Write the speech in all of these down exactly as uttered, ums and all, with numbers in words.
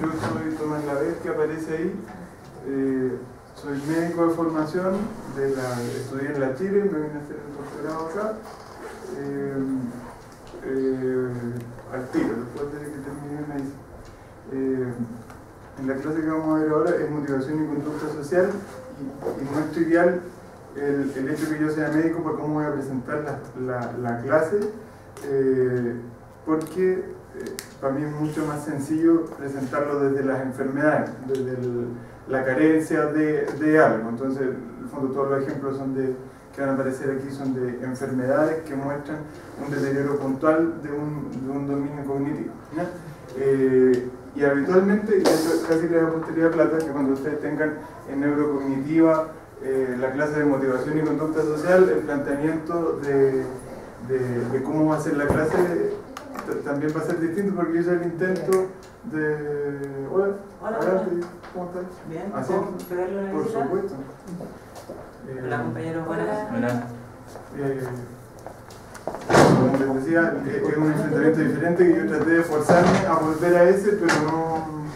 soy Tomás Lavez, que aparece ahí. Eh, soy médico de formación, de la, estudié en la Chile, me vine a hacer el doctorado acá. Eh, eh, al tiro, después de que terminé me hice. Eh, en la clase que vamos a ver ahora es motivación y conducta social, y, y nuestro ideal, el, el hecho de que yo sea médico, para cómo voy a presentar la, la, la clase, eh, porque eh, para mí es mucho más sencillo presentarlo desde las enfermedades, desde el, la carencia de, de algo. Entonces, en el fondo, todos los ejemplos son de, que van a aparecer aquí son de enfermedades que muestran un deterioro puntual de un, de un dominio cognitivo, ¿no? Eh, y habitualmente, y eso casi le da posteridad plata, que cuando ustedes tengan en neurocognitiva eh, la clase de motivación y conducta social, el planteamiento de, de, de cómo va a ser la clase también va a ser distinto, porque yo hice el intento de... Hola, hola, adelante, ¿cómo estás? Bien, ¿así? Por supuesto. Eh, hola compañeros, buenas. Hola. Eh, como les decía, es un enfrentamiento diferente que yo traté de forzarme a volver a ese, pero no,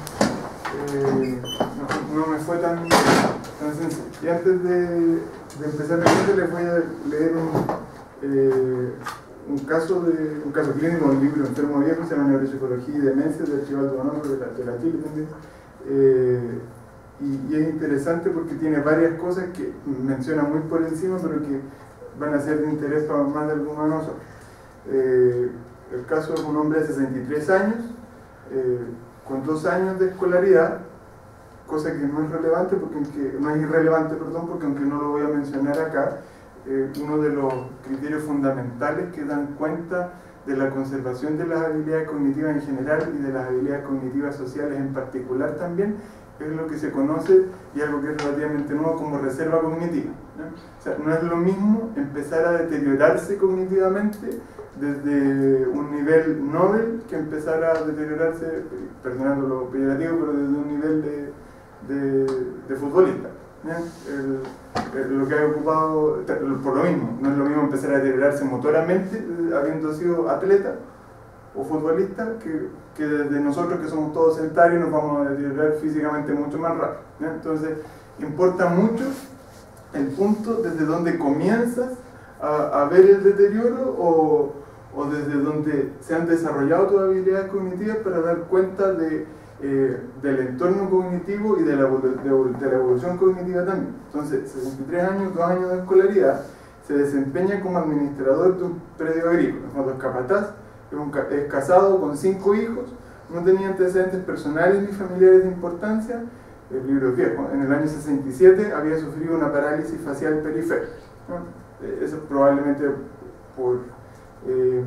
eh, no, no me fue tan, tan sencillo. Y antes de, de empezar la clase les voy a leer un, eh, un, caso de, un caso clínico, un libro enfermo viejo, se llama Neuropsicología y Demencia, del Archivaldo Bonanno, de la, de la Chile también. Eh, y, y es interesante porque tiene varias cosas que menciona muy por encima, pero que van a ser de interés para más de algunos de nosotros. Eh, el caso es un hombre de sesenta y tres años, eh, con dos años de escolaridad, cosa que no es relevante, porque aunque, no es irrelevante, perdón, porque aunque no lo voy a mencionar acá, eh, uno de los criterios fundamentales que dan cuenta de la conservación de las habilidades cognitivas en general y de las habilidades cognitivas sociales en particular también, es lo que se conoce, y algo que es relativamente nuevo, como reserva cognitiva, ¿no? O sea, no es lo mismo empezar a deteriorarse cognitivamente desde un nivel Nobel que empezar a deteriorarse, perdonando lo peyorativo, pero desde un nivel de, de, de futbolista, ¿no? El, el, lo que ha ocupado, por lo mismo, no es lo mismo empezar a deteriorarse motoramente, habiendo sido atleta o futbolista, que, que desde nosotros que somos todos sedentarios nos vamos a deteriorar físicamente mucho más rápido, ¿no? Entonces, importa mucho el punto desde donde comienzas a, a ver el deterioro, o, o desde donde se han desarrollado tus habilidades cognitivas, para dar cuenta de, eh, del entorno cognitivo y de la, de, de la evolución cognitiva también. Entonces, sesenta y tres años, dos años de escolaridad, se desempeña como administrador de un predio agrícola, cuando es capataz, es casado con cinco hijos, no tenía antecedentes personales ni familiares de importancia. El libro es viejo. En el año sesenta y siete había sufrido una parálisis facial periférica, ¿no? Eso probablemente por, eh,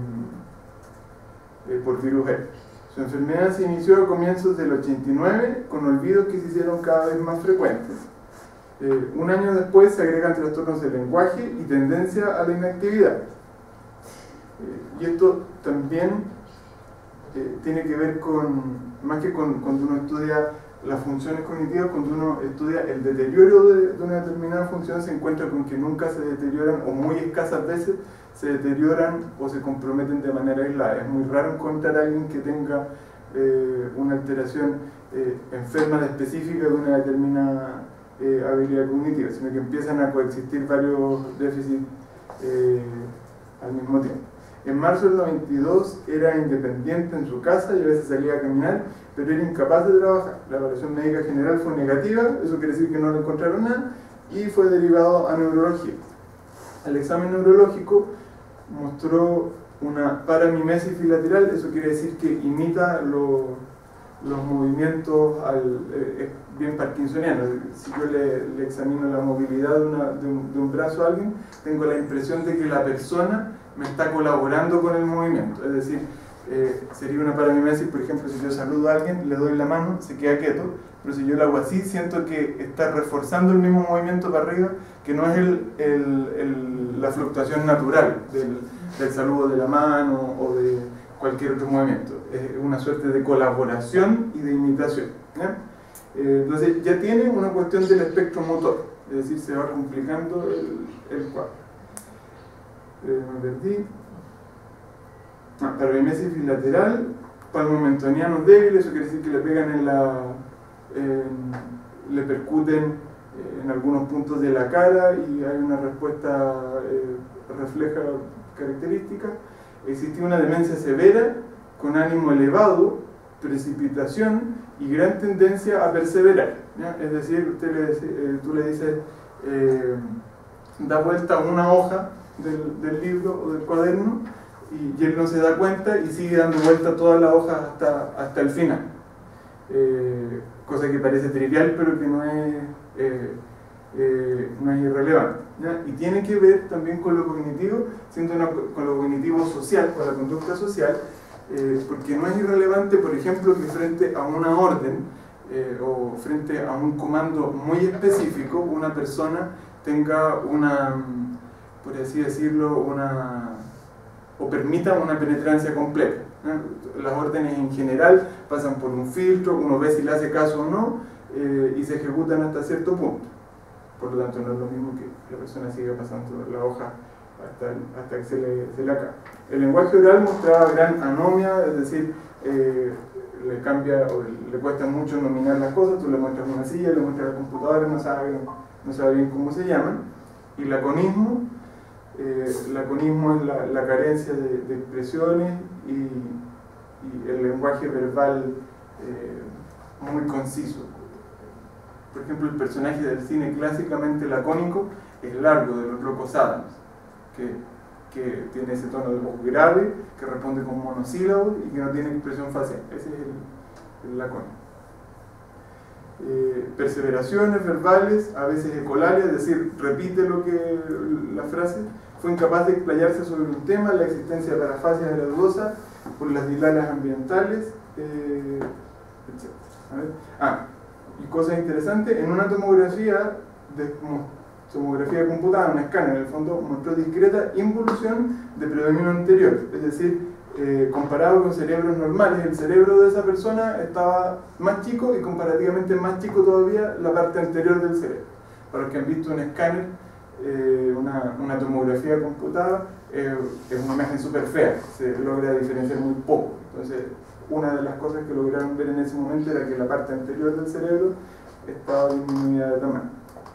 eh, por virus H. Su enfermedad se inició a comienzos del ochenta y nueve, con olvidos que se hicieron cada vez más frecuentes. Eh, un año después se agregan trastornos del lenguaje y tendencia a la inactividad. Y esto también eh, tiene que ver con, más que con, cuando uno estudia las funciones cognitivas, cuando uno estudia el deterioro de, de una determinada función, se encuentra con que nunca se deterioran, o muy escasas veces se deterioran o se comprometen de manera aislada. Es muy raro encontrar a alguien que tenga eh, una alteración eh, enferma específica de una determinada eh, habilidad cognitiva, sino que empiezan a coexistir varios déficits eh, al mismo tiempo. En marzo del noventa y dos era independiente en su casa y a veces salía a caminar, pero era incapaz de trabajar. La evaluación médica general fue negativa, eso quiere decir que no le encontraron nada, y fue derivado a neurología. El examen neurológico mostró una paramimesis bilateral, eso quiere decir que imita lo, los movimientos al, eh, bien parkinsoniano. Si yo le, le examino la movilidad de, una, de, un, de un brazo a alguien, tengo la impresión de que la persona me está colaborando con el movimiento, es decir, eh, sería una paramimesis, por ejemplo, si yo saludo a alguien, le doy la mano, se queda quieto, pero si yo lo hago así, siento que está reforzando el mismo movimiento para arriba, que no es el, el, el, la fluctuación natural del, del saludo de la mano o de cualquier otro movimiento, es una suerte de colaboración y de imitación, ¿ya? Eh, entonces ya tiene una cuestión del espectro motor, es decir, se va complicando el, el cuadro. Eh, me perdí. Ah, paramimesis bilateral, palmomentonianos débiles, eso quiere decir que le pegan en la... En, le percuten en algunos puntos de la cara y hay una respuesta eh, refleja características. Existe una demencia severa con ánimo elevado, precipitación y gran tendencia a perseverar, ¿ya? Es decir, usted le, eh, tú le dices eh, da vuelta una hoja del, del libro o del cuaderno y, y él no se da cuenta y sigue dando vuelta toda la hoja hasta, hasta el final, eh, cosa que parece trivial pero que no es eh, Eh, no es irrelevante, ¿ya? Y tiene que ver también con lo cognitivo, siendo una, con lo cognitivo social, con la conducta social, eh, porque no es irrelevante, por ejemplo, que frente a una orden eh, o frente a un comando muy específico, una persona tenga una, por así decirlo, una, o permita una penetrancia completa, ¿ya? Las órdenes en general pasan por un filtro, uno ve si le hace caso o no, eh, y se ejecutan hasta cierto punto. Por lo tanto, no es lo mismo que la persona siga pasando la hoja hasta, hasta que se le, se le acabe. El lenguaje oral mostraba gran anomia, es decir, eh, le cambia o le cuesta mucho nominar las cosas. Tú le muestras una silla, le muestras la computadora, no sabe, no sabe bien cómo se llaman. Y laconismo, eh, laconismo es la, la carencia de, de expresiones y, y el lenguaje verbal eh, muy conciso. Por ejemplo, el personaje del cine clásicamente lacónico es Largo, de los Locos Adams, que, que tiene ese tono de voz grave, que responde con monosílabos y que no tiene expresión facial. Ese es el, el lacónico. Eh, perseveraciones verbales, a veces ecolalias, es decir, repite lo que la frase. Fue incapaz de explayarse sobre un tema, la existencia de parafasias era dudosa por las dilalas ambientales, eh, etcétera. A ver. Ah, y cosa interesante, en una tomografía, de, tomografía computada, un escáner en el fondo, mostró discreta involución de predominio anterior, es decir, eh, comparado con cerebros normales, el cerebro de esa persona estaba más chico y comparativamente más chico todavía la parte anterior del cerebro. Para los que han visto un escáner, eh, una, una tomografía computada, eh, es una imagen súper fea, se logra diferenciar muy poco. Entonces, una de las cosas que lograron ver en ese momento era que la parte anterior del cerebro estaba disminuida de tamaño.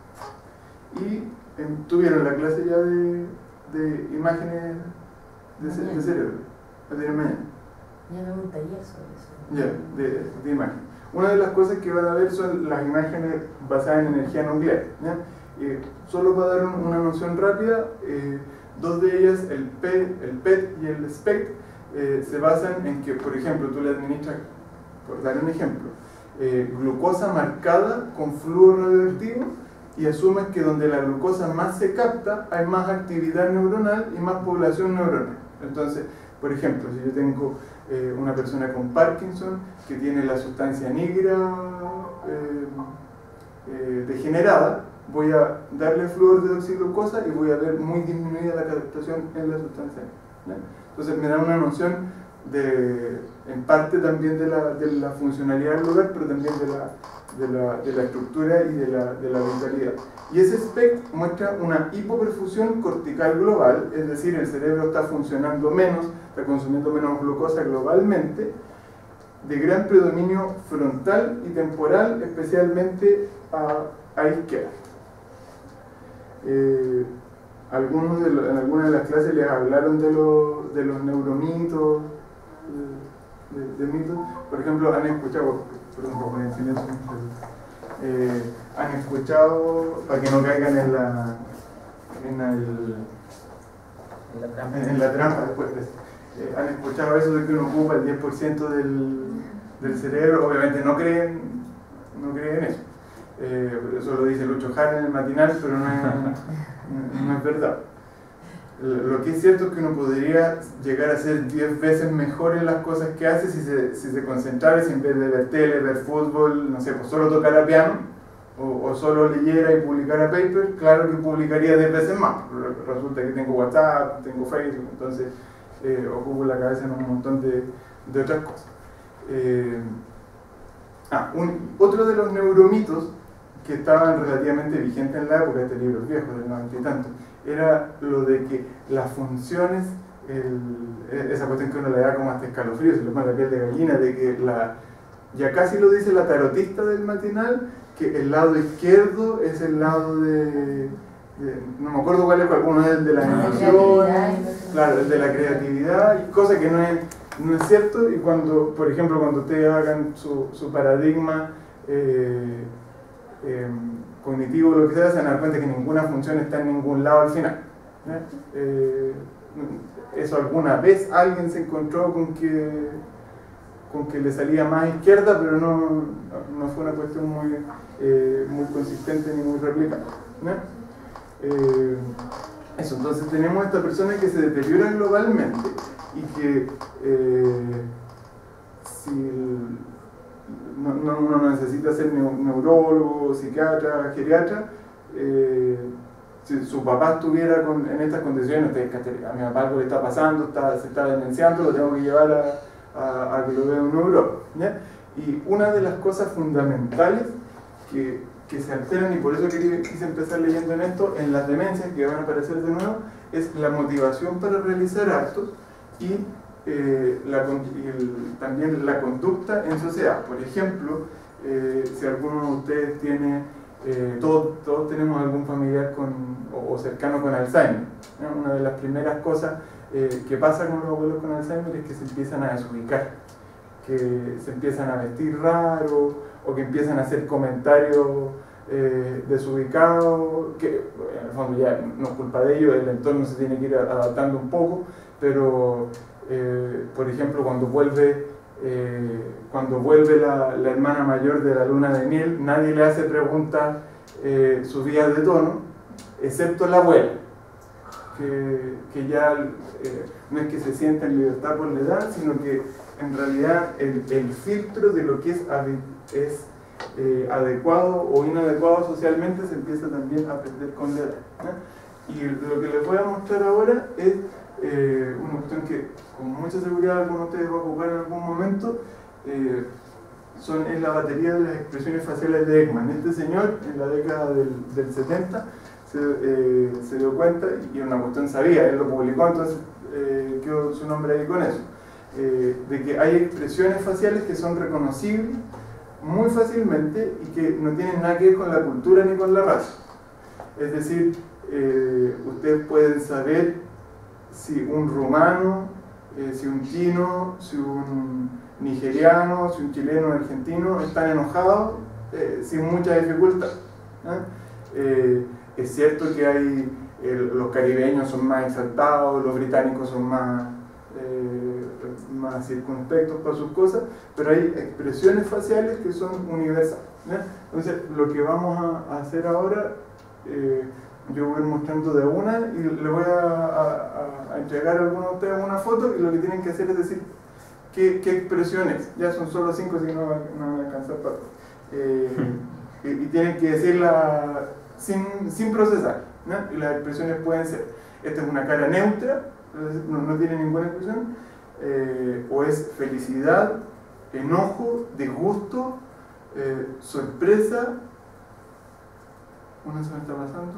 Y eh, tuvieron la clase ya de, de imágenes de, de cerebro. La tienen mañana. Ya no un taller sobre eso. Ya, de, de imagen. Una de las cosas que van a ver son las imágenes basadas en energía nuclear, ¿ya? Eh, solo para dar un, una noción rápida, eh, dos de ellas, el P, el P E T y el S P E C T, Eh, se basan en que, por ejemplo, tú le administras, por dar un ejemplo, eh, glucosa marcada con flúor radioactivo y asumes que donde la glucosa más se capta hay más actividad neuronal y más población neuronal. Entonces, por ejemplo, si yo tengo eh, una persona con Parkinson que tiene la sustancia negra eh, eh, degenerada, voy a darle flúor de oxiglucosa y voy a ver muy disminuida la captación en la sustancia negra, ¿no? Entonces me da una noción de, en parte también de la, de la funcionalidad del lugar, pero también de la, de la, de la estructura y de la, de la vitalidad. Y ese S P E C muestra una hipoperfusión cortical global, es decir, el cerebro está funcionando menos, está consumiendo menos glucosa globalmente, de gran predominio frontal y temporal, especialmente a, a izquierda. Eh, Algunos de lo, en algunas de las clases les hablaron de, lo, de los neuromitos, de, de, de mitos. Por ejemplo, han escuchado, perdón por poner en silencio, eh, han escuchado, para que no caigan en la, en el, En la trampa. en, en la trampa después, eh, han escuchado eso de que uno ocupa el diez por ciento del, del cerebro. Obviamente no creen, no creen eso. Eh, eso lo dice Lucho Jara en el matinal, pero no es, no es verdad. Lo que es cierto es que uno podría llegar a ser diez veces mejor en las cosas que hace si se, si se concentrara, si en vez de ver tele, ver fútbol, no sé, pues solo tocara piano o, o solo leyera y publicara paper. Claro que publicaría diez veces más. Resulta que tengo WhatsApp, tengo Facebook, entonces eh, ocupo la cabeza en un montón de, de otras cosas. Eh, ah, un, otro de los neuromitos que estaban relativamente vigentes en la época, este libro es viejo, del noventa y tanto, era lo de que las funciones el, esa cuestión que uno le da como hasta escalofrío, se le pone la piel de gallina, de que la, ya casi lo dice la tarotista del matinal, que el lado izquierdo es el lado de, de no me acuerdo cuál es, alguno es el de las emociones, claro, el de la creatividad, y cosa que no es, no es cierto, y cuando, por ejemplo, cuando ustedes hagan su, su paradigma eh, eh, cognitivo o lo que sea, se van a dar cuenta que ninguna función está en ningún lado al final. Eh, eso alguna vez alguien se encontró con que con que le salía más a izquierda, pero no, no fue una cuestión muy, eh, muy consistente ni muy replicada, ¿no? Eh, eso, entonces tenemos esta persona que se deteriora globalmente y que eh, si no, no, uno no necesita ser neurólogo, psiquiatra, geriatra, eh, si su papá estuviera con, en estas condiciones, a mi papá algo le está pasando, está, se está demenciando, lo tengo que llevar a, a, a que lo vea un neurólogo, ¿ya? Y una de las cosas fundamentales que, que se alteran, y por eso quise, quise empezar leyendo en esto, en las demencias que van a aparecer de nuevo, es la motivación para realizar actos y, eh, la, y el, también la conducta en sociedad. Por ejemplo, eh, si alguno de ustedes tiene Eh, todos, todos tenemos algún familiar con, o, o cercano con Alzheimer, ¿no? Una de las primeras cosas eh, que pasa con los abuelos con Alzheimer es que se empiezan a desubicar, que se empiezan a vestir raro o que empiezan a hacer comentarios eh, desubicados, que en el fondo ya no es culpa de ellos, el entorno se tiene que ir adaptando un poco, pero eh, por ejemplo cuando vuelve Eh, cuando vuelve la, la hermana mayor de la luna de miel, nadie le hace preguntas eh, subidas de tono, excepto la abuela, que, que ya eh, no es que se sienta en libertad por la edad, sino que en realidad el, el filtro de lo que es, es eh, adecuado o inadecuado socialmente se empieza también a perder con la edad, ¿no? Y lo que les voy a mostrar ahora es Eh, una cuestión que con mucha seguridad alguno de ustedes va a ocupar en algún momento, eh, son, es la batería de las expresiones faciales de Ekman. Este señor en la década del, del setenta se, eh, se dio cuenta, y una cuestión sabía, él lo publicó, entonces eh, quedó su nombre ahí con eso, eh, de que hay expresiones faciales que son reconocibles muy fácilmente y que no tienen nada que ver con la cultura ni con la raza. Es decir, eh, ustedes pueden saber si un rumano, eh, si un chino, si un nigeriano, si un chileno, un argentino están enojados eh, sin mucha dificultad, ¿eh? Eh, es cierto que hay, eh, los caribeños son más exaltados, los británicos son más, eh, más circunspectos para sus cosas, pero hay expresiones faciales que son universales, ¿eh? Entonces lo que vamos a, a hacer ahora, eh, yo voy mostrando de una y le voy a, a, a entregar a alguno de ustedes una foto, y lo que tienen que hacer es decir qué, qué expresiones, ya son solo cinco, así que no, no van a alcanzar para eh, y, y tienen que decirla sin, sin procesar, ¿no? Y las expresiones pueden ser, esta es una cara neutra, no, no tiene ninguna expresión, eh, o es felicidad, enojo, disgusto, eh, sorpresa, una se me está pasando,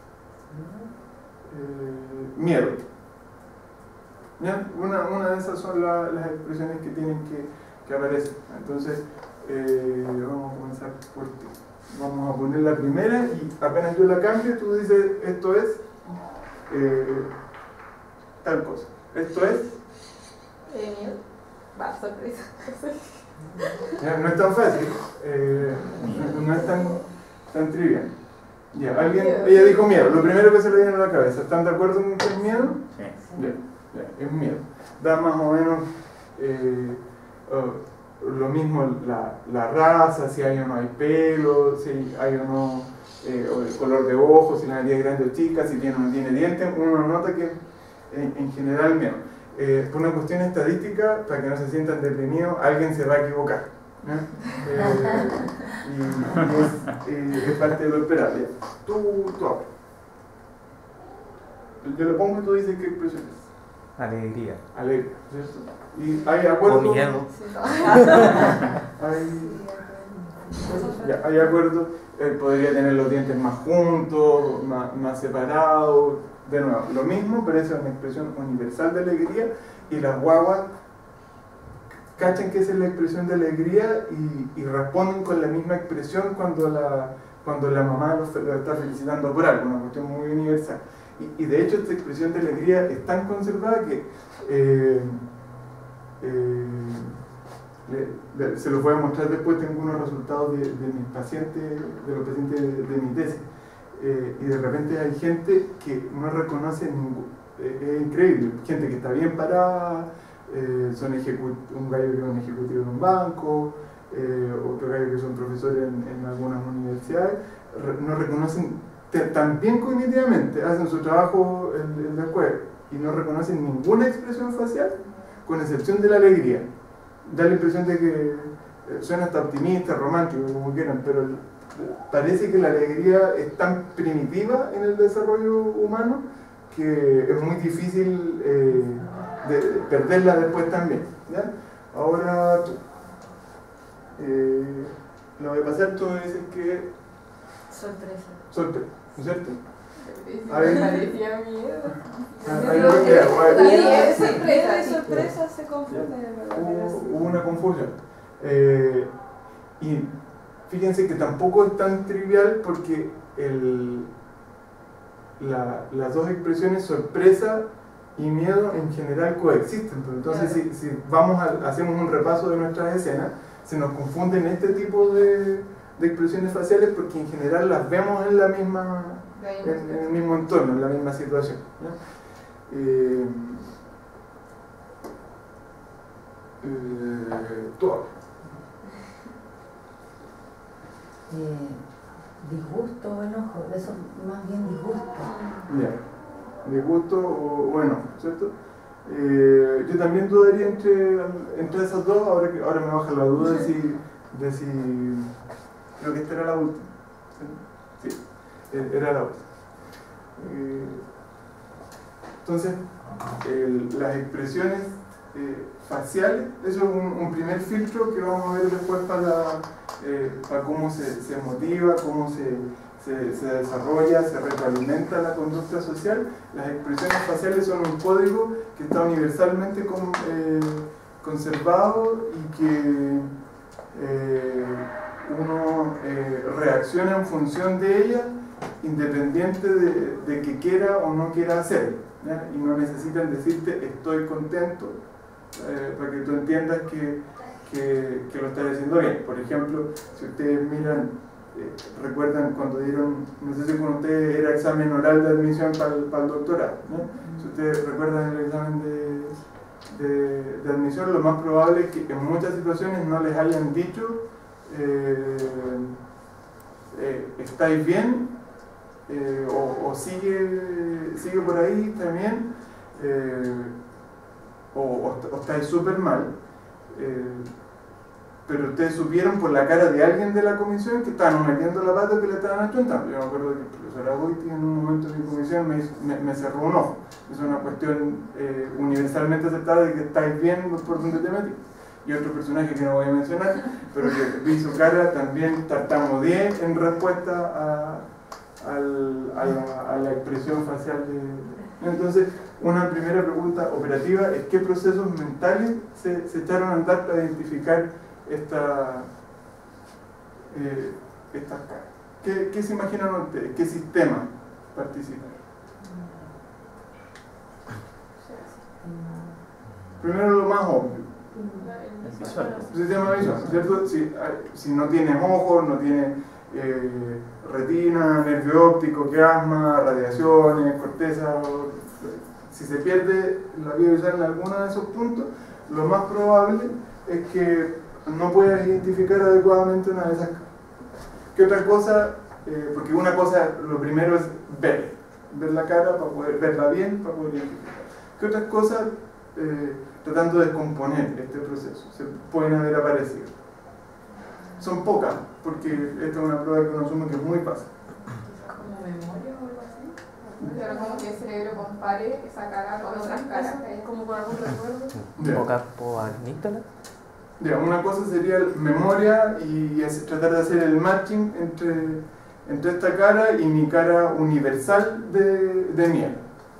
Eh, miedo. ¿Ya? Una, una de esas son la, las expresiones que tienen que, que aparecer. Entonces, eh, vamos a comenzar por ti. Vamos a poner la primera y apenas yo la cambio, tú dices, esto es eh, tal cosa. Esto es Eh, miedo. Va, sorpresa. ya, no es tan fácil, eh, no, no es tan, tan trivial. Ya, alguien, ella dijo miedo, lo primero que se le viene a la cabeza. ¿Están de acuerdo con que es miedo? Sí. Ya, ya, es miedo. Da más o menos eh, uh, lo mismo la, la raza, si hay o no hay pelo, si hay o no eh, o el color de ojos, si la nariz es grande o chica, si tiene o no tiene dientes. Uno nota que en, en general miedo. Eh, por una cuestión estadística, para que no se sientan deprimidos, alguien se va a equivocar, ¿no? Eh, y, y es, eh, es parte de lo esperable. Tú, tú hablas. Yo lo pongo y tú dices qué expresión es. Alegría. Alegre, ¿cierto? ¿Y hay acuerdo? O miedo. Hay, ya, hay acuerdo. Eh, podría tener los dientes más juntos, más, más separados, de nuevo, lo mismo, pero esa es una expresión universal de alegría, y las guaguas cachan que esa es la expresión de alegría y, y responden con la misma expresión cuando la, cuando la mamá los, los está felicitando por algo, una cuestión muy universal. Y, y de hecho esta expresión de alegría es tan conservada que eh, eh, le, le, se los voy a mostrar después. Tengo unos resultados de, de mis pacientes, de los pacientes de, de mi tesis, eh, y de repente hay gente que no reconoce ningún, eh, es increíble, gente que está bien parada, eh, son un gallo que es un ejecutivo en un banco, eh, otro gallo que son profesores en, en algunas universidades, re, no reconocen tan bien cognitivamente, hacen su trabajo en, en la escuela y no reconocen ninguna expresión facial, con excepción de la alegría. Da la impresión de que eh, suena hasta optimista, romántico, como quieran, pero el, parece que la alegría es tan primitiva en el desarrollo humano que es muy difícil eh, de, de perderla después también, ¿ya? Ahora tú. Eh, lo que pasa esto es que Sorpresa. sorpresa, ¿no es cierto? A ver, parecía miedo. Ahí no queda, Y sorpresa, y sorpresa se confunde, ¿verdad? Hubo, hubo una confusión. Eh, y fíjense que tampoco es tan trivial porque el, la, las dos expresiones sorpresa y miedo en general coexisten. Pero entonces, claro, si, si vamos a, hacemos un repaso de nuestras escenas, se nos confunden este tipo de, de expresiones faciales porque en general las vemos en la misma, en, en el mismo entorno, en la misma situación, ¿no? Eh, eh, tú. Eh, disgusto o enojo, de eso más bien disgusto. Ya, disgusto o, o enojo, ¿cierto? Eh, yo también dudaría entre, entre esas dos, ahora, que, ahora me baja la duda de si, de si creo que esta era la última. Sí, sí, era la última. Eh, entonces, el, las expresiones eh, faciales, eso es un, un primer filtro que vamos a ver después para, eh, para cómo se, se motiva, cómo se, se, se desarrolla, se retroalimenta la conducta social. Las expresiones faciales son un código que está universalmente con, eh, conservado y que eh, uno eh, reacciona en función de ella, independiente de, de que quiera o no quiera hacerlo, ¿ya? Y no necesitan decirte estoy contento, eh, para que tú entiendas que, que, que lo estás haciendo bien. Por ejemplo, si ustedes miran, eh, recuerdan cuando dieron, no sé si con ustedes era examen oral de admisión para el, para el doctorado, ¿no? Si ustedes recuerdan el examen de, de, de admisión, lo más probable es que en muchas situaciones no les hayan dicho eh, eh, ¿estáis bien? Eh, o, o sigue, sigue por ahí también, eh, o, o, o estáis súper mal, eh, pero ustedes supieron por la cara de alguien de la comisión que estaban metiendo la pata, que le estaban achuntando. Yo me acuerdo que el profesor Agoiti en un momento de mi comisión me, hizo, me, me cerró un ojo. Es una cuestión eh, universalmente aceptada de que estáis bien por donde te metí. Y otro personaje que no voy a mencionar, pero que vi su cara, también tartamudeé en respuesta a Al, a, la, a la expresión facial de... Entonces, una primera pregunta operativa es ¿qué procesos mentales se, se echaron a andar para identificar esta, eh, estas caras? ¿Qué, ¿Qué se imaginan ustedes? ¿Qué sistema participan? Primero lo más obvio. El visual. El sistema visual, ¿cierto? Si, si no tienes ojos, no tienes eh, retina, nervio óptico, quiasma, radiaciones, corteza, si se pierde la vía visual en alguno de esos puntos, lo más probable es que no puedas identificar adecuadamente una de esas. ¿Qué otra cosa? Eh, porque una cosa, lo primero es ver, ver la cara para poder verla bien, para poder identificar. ¿Qué otras cosas, eh, tratando de descomponer este proceso, se pueden haber aparecido? Son pocas, porque esta es una prueba que uno asume que es muy fácil. ¿Como memoria o algo así? Pero como que el cerebro compare esa cara con otras caras, como con algún recuerdo. ¿O capo amígdala? Ya, una cosa sería memoria y es tratar de hacer el matching entre, entre esta cara y mi cara universal de, de miel.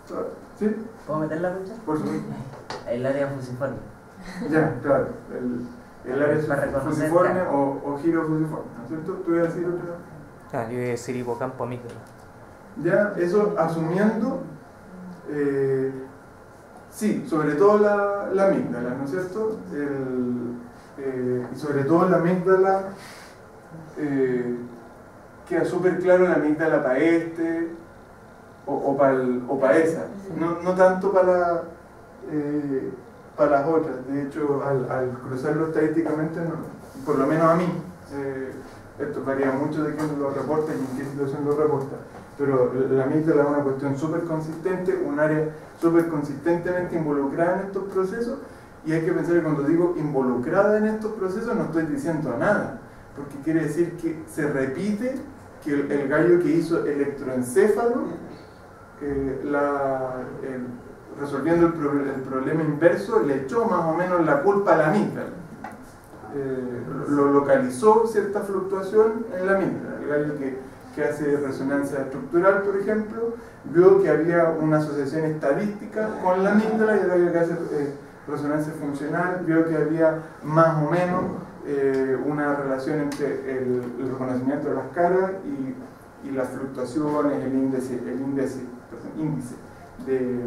¿Sí? ¿Puedo meter la cuchara? Por supuesto. El área fusiforme. Ya, claro. El, el área Para reconocer, fusiforme claro. o, o giro fusiforme, ¿no es cierto? ¿Tú ibas a decir otra? Ah, yo iba a decir hipocampo amígdala. Ya, eso asumiendo, eh, sí, sobre todo la, la amígdala, ¿no es cierto? El, eh, y sobre todo la amígdala, eh, queda súper claro la amígdala para este o, o para esa, no, no tanto para, eh, para las otras. De hecho, al, al cruzarlo estadísticamente, no, por lo menos a mí, eh, esto varía mucho de quién lo reporta y en qué situación lo reporta, pero la amígdala es una cuestión súper consistente, un área súper consistentemente involucrada en estos procesos, y hay que pensar que cuando digo involucrada en estos procesos no estoy diciendo nada, porque quiere decir que se repite que el, el gallo que hizo electroencéfalo, eh, la, el, resolviendo el, pro, el problema inverso, le echó más o menos la culpa a la amígdala. Eh, lo localizó cierta fluctuación en la amígdala. El gallo que, que hace resonancia estructural, por ejemplo, vio que había una asociación estadística con la amígdala, y el gallo que hace eh, resonancia funcional vio que había más o menos eh, una relación entre el, el reconocimiento de las caras y, y las fluctuaciones, el índice, el índice, perdón, índice de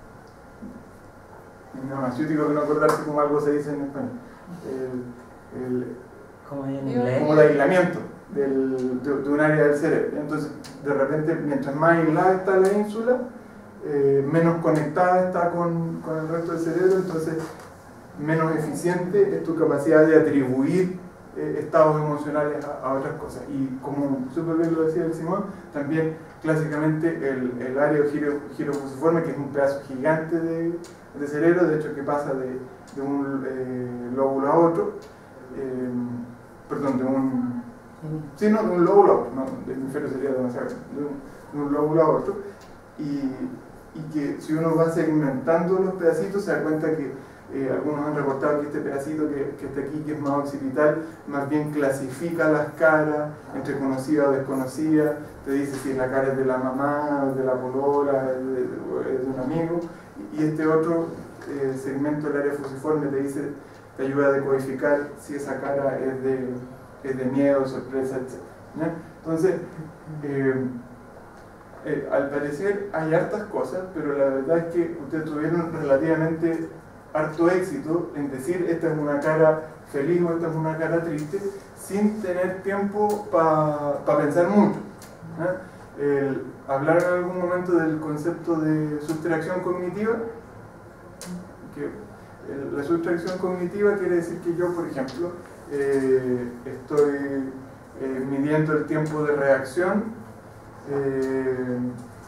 farmacéutico, que no acordarse cómo algo se dice en español. El, el, como en inglés. Como el aislamiento del, de, de un área del cerebro. Entonces, de repente, mientras más aislada está la ínsula, eh, menos conectada está con, con el resto del cerebro, entonces menos eficiente es tu capacidad de atribuir eh, estados emocionales a, a otras cosas. Y como súper bien lo decía el Simón, también clásicamente el, el área giro, girofusiforme, que es un pedazo gigante de, de cerebro, de hecho que pasa de, de un eh, lóbulo a otro, eh, perdón, de un, sí, no, de un lóbulo a otro, no, del hemisferio sería demasiado, de un, de un lóbulo a otro, y, y que si uno va segmentando los pedacitos se da cuenta que eh, algunos han reportado que este pedacito que, que está aquí, que es más occipital, más bien clasifica las caras entre conocida o desconocida, te dice si la cara es de la mamá, de la polola, es de, de, de un amigo, y este otro eh, segmento del área fusiforme te dice, te ayuda a decodificar si esa cara es de, es de miedo, sorpresa, etcétera. Entonces, eh, eh, al parecer hay hartas cosas, pero la verdad es que ustedes tuvieron relativamente harto éxito en decir esta es una cara feliz o esta es una cara triste, sin tener tiempo para pa pensar mucho. ¿eh? El, hablar en algún momento del concepto de sustracción cognitiva, que el, la sustracción cognitiva quiere decir que yo, por ejemplo, eh, estoy eh, midiendo el tiempo de reacción. Eh,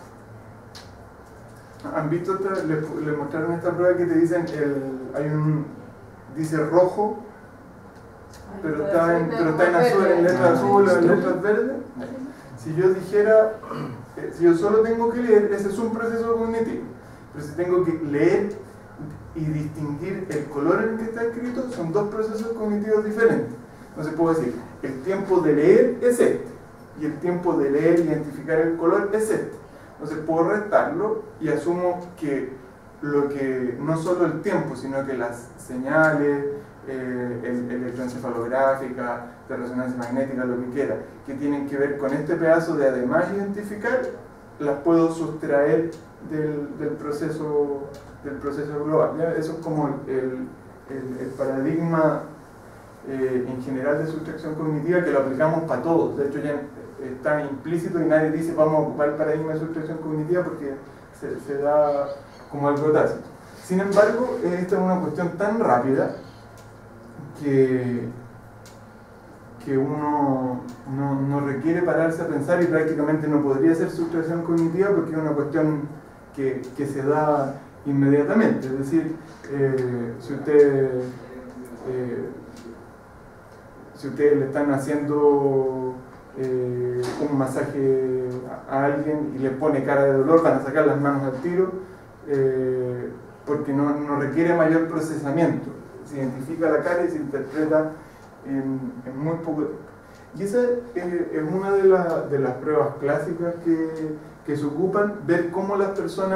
¿Han visto? Esta, les, les mostraron esta prueba que te dicen, el, hay un, dice rojo, pero está en, pero está en azul, en letras azules o en letras verdes. Si yo dijera, eh, si yo solo tengo que leer, ese es un proceso cognitivo, pero si tengo que leer y distinguir el color en el que está escrito, son dos procesos cognitivos diferentes. Entonces puedo decir, el tiempo de leer es este, y el tiempo de leer e identificar el color es este. Entonces puedo restarlo y asumo que lo que, no solo el tiempo, sino que las señales, eh, el, electroencefalográfica, de resonancia magnética, lo que quiera, que tienen que ver con este pedazo de además identificar, las puedo sustraer del, del, proceso, del proceso global. ¿ya? Eso es como el, el, el paradigma eh, en general de sustracción cognitiva, que lo aplicamos para todos. De hecho ya está implícito y nadie dice vamos a ocupar el paradigma de sustracción cognitiva porque se, se da como algo tácito. Sin embargo, esta es una cuestión tan rápida que, que uno no, no requiere pararse a pensar, y prácticamente no podría ser sustracción cognitiva porque es una cuestión que, que se da inmediatamente. Es decir, eh, si usted eh, si ustedes le están haciendo eh, un masaje a, a alguien y le pone cara de dolor, van a sacar las manos al tiro, eh, porque no, no requiere mayor procesamiento. Se identifica la cara y se interpreta en, en muy poco tiempo. Y esa eh, es una de, la, de las pruebas clásicas que, que se ocupan, ver cómo las personas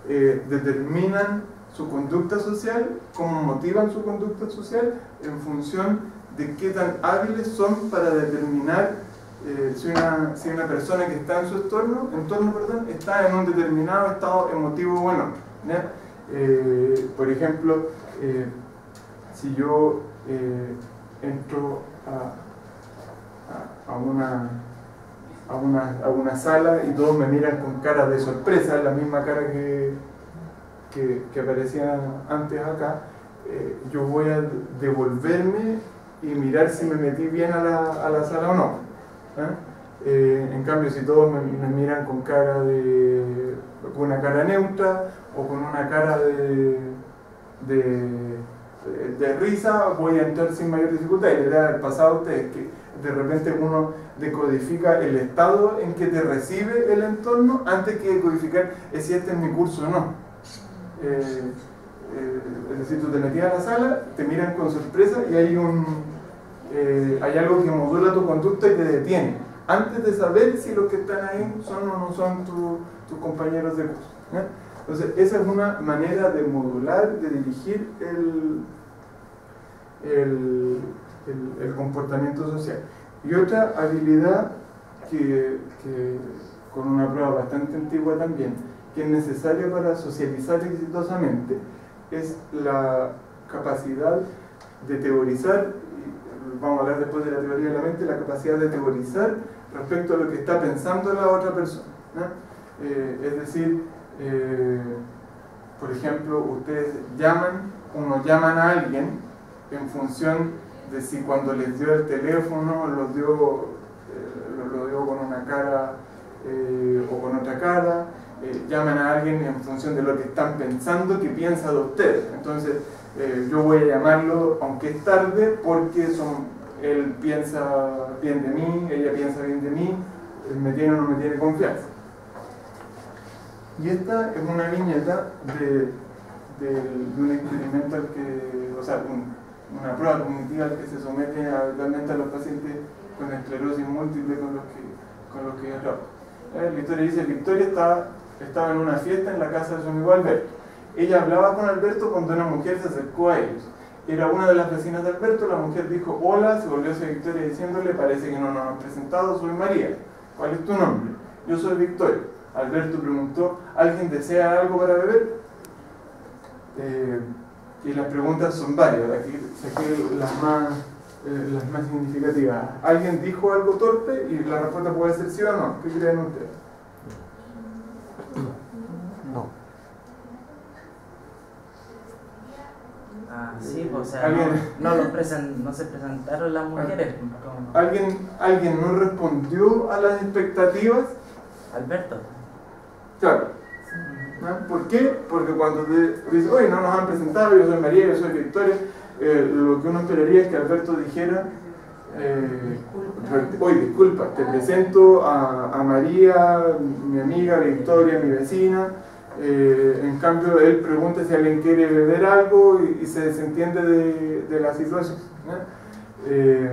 eh, determinan su conducta social, cómo motivan su conducta social en función de qué tan hábiles son para determinar eh, si, una, si una persona que está en su entorno, entorno perdón, está en un determinado estado emotivo o no. Eh, por ejemplo, eh, si yo eh, entro a, a, a, una, a, una, a una sala y todos me miran con cara de sorpresa, la misma cara que, que, que aparecía antes acá, eh, yo voy a devolverme y mirar si me metí bien a la, a la sala o no. ¿eh? Eh, en cambio, si todos me, me miran con cara de con una cara neutra o con una cara de, de, de, de risa, voy a entrar sin mayor dificultad. Y la idea del pasado a ustedes que de repente uno decodifica el estado en que te recibe el entorno antes que decodificar si este es mi curso o no. Eh, eh, es decir, tú te metías a la sala, te miran con sorpresa y hay, un, eh, hay algo que modula tu conducta y te detiene antes de saber si los que están ahí son o no son tu, tus compañeros de curso. ¿eh? Entonces, esa es una manera de modular, de dirigir el, el, el, el comportamiento social. Y otra habilidad que, que con una prueba bastante antigua también, que es necesaria para socializar exitosamente, es la capacidad de teorizar, y vamos a hablar después de la teoría de la mente, la capacidad de teorizar respecto a lo que está pensando la otra persona. ¿no? Eh, es decir, eh, por ejemplo, ustedes llaman, uno llaman a alguien en función de si cuando les dio el teléfono los dio, eh, lo, lo dio con una cara eh, o con otra cara, eh, llaman a alguien en función de lo que están pensando, que piensa de ustedes. Entonces, eh, yo voy a llamarlo, aunque es tarde, porque son, él piensa bien de mí, ella piensa bien de mí, me tiene o no me tiene confianza. Y esta es una viñeta de, de, de un experimento al que, o sea, un, una prueba cognitiva al que se somete habitualmente a los pacientes con esclerosis múltiple con los que, con los que yo trabajo. Eh, la historia dice, Victoria estaba, estaba en una fiesta en la casa de su amigo Alberto. Ella hablaba con Alberto cuando una mujer se acercó a ellos. Era una de las vecinas de Alberto, la mujer dijo hola, se volvió hacia Victoria diciéndole, parece que no nos han presentado, soy María. ¿Cuál es tu nombre? Yo soy Victoria. Alberto preguntó, ¿alguien desea algo para beber? Eh, y las preguntas son varias, aquí saqué las más, eh, las más significativas. ¿Alguien dijo algo torpe? Y la respuesta puede ser sí o no. ¿Qué creen ustedes? No. Ah, sí, pues, o sea, ¿Alguien? no, no, los presen, no se presentaron las mujeres. ¿Cómo no? ¿Alguien, ¿Alguien no respondió a las expectativas? Alberto. Claro. ¿no? ¿Por qué? Porque cuando te dice, oye, no nos han presentado, yo soy María, yo soy Victoria, eh, lo que uno esperaría es que Alberto dijera, eh, oye, disculpa, te presento a, a María, mi amiga, Victoria, mi vecina. Eh, en cambio, él pregunta si alguien quiere beber algo y, y se desentiende de, de la situación. ¿no? Eh,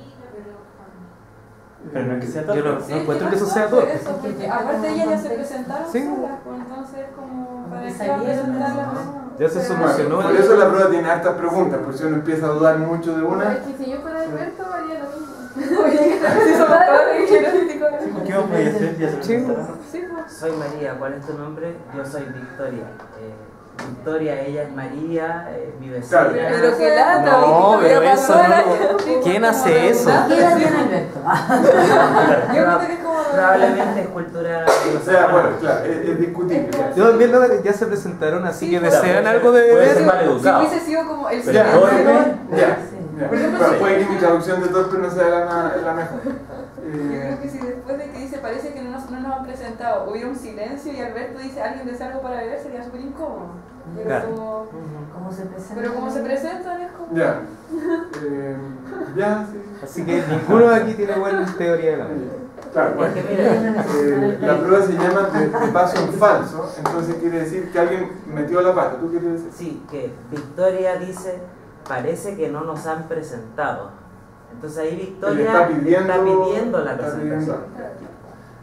Pero no es que sea todo. Yo no, Sí, no encuentro ¿qué que eso pasó sea por todo. eso? Porque aparte ellas ya se presentaron Sí. solas, pues entonces como para Que qué salieron presentarlas. así. Ya se Pero- solucionó. por eso la prueba tiene hartas preguntas, por si uno empieza a dudar mucho de Pero una. es que si yo fuera Alberto haría lo mismo. Oye, si somos padres, quiero decir con eso. ¿Qué vamos a hacer? ¿Ya se Sí. presentaron? Sí, pues. Soy María, ¿cuál es tu nombre? Yo soy Victoria. Eh, Victoria, ella es María, eh, mi vecina. Claro. Pero que lata, No, oye, pero ya eso pasó el no. año. Sí, ¿Quién pues, hace como eso? preguntar. ¿Qué edad tiene Alberto? Yo creo que es como... Probablemente es cultura. O sea, bueno, claro, es, es discutible. ya. Yo también lo de que ya se presentaron, así Sí, que pues, desean puede algo de ser- puede ser beber. mal Si educado. hubiese sido como el Pero Ya, siguiente, torpe. ¿no? Ya, Sí. ya. Por ejemplo, Bueno, sí. puede que mi traducción de torpe no sea la, la mejor. Yo Eh, creo que si después de que dice parece que no nos, no nos han presentado hubiera un silencio y Alberto dice alguien desea algo para beber sería súper incómodo. Pero Claro. como, ¿Cómo se presenta? pero como se presentan es como... ya. Eh, ya, sí. Así que ninguno de aquí tiene buena teoría de la mente. Claro, bueno. Es que mira, Eh, la prueba se llama de, de paso en falso, entonces quiere decir que alguien metió la pata. ¿Tú quieres decir? sí, que Victoria dice, parece que no nos han presentado. Entonces ahí Él Victoria está pidiendo, está pidiendo la está presentación. pidiendo.